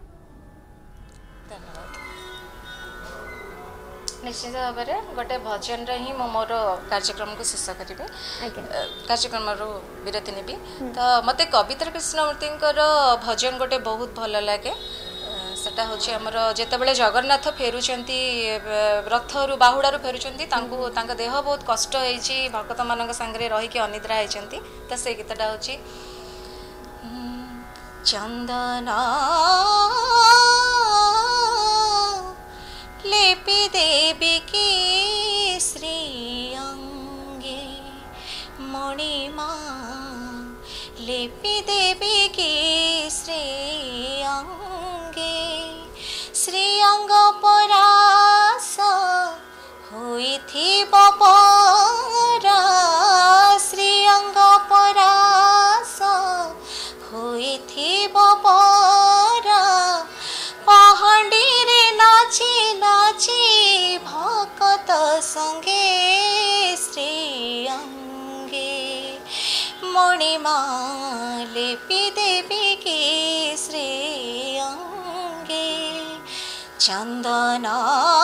निश्चित भाव में गोटे भजन ही मोर कार्यक्रम को शेष करी कार्यक्रम विरति नेबी तो मते कविता कृष्णमूर्ति भजन गोटे बहुत भल लगे सेटा होछि हमर जेतेबेले जगन्नाथ फेरुचंती रथरु बाहुडारु फेरुचंती तांको तांका देह बहुत कष्ट होईची भक्त मानक संगे रही के अनिद्रा होईचंती त से गीतटा होछि चंदना लेपि देवी की श्री लेपि देवी की श्री अंगे श्री अंग परास होइथिब परा श्री अंग परास होइथिब परा पहाड़ी रे नाची नाची भकत संगे श्री अंगे मणिमा लेपि देवी की श्री अंगे चंदना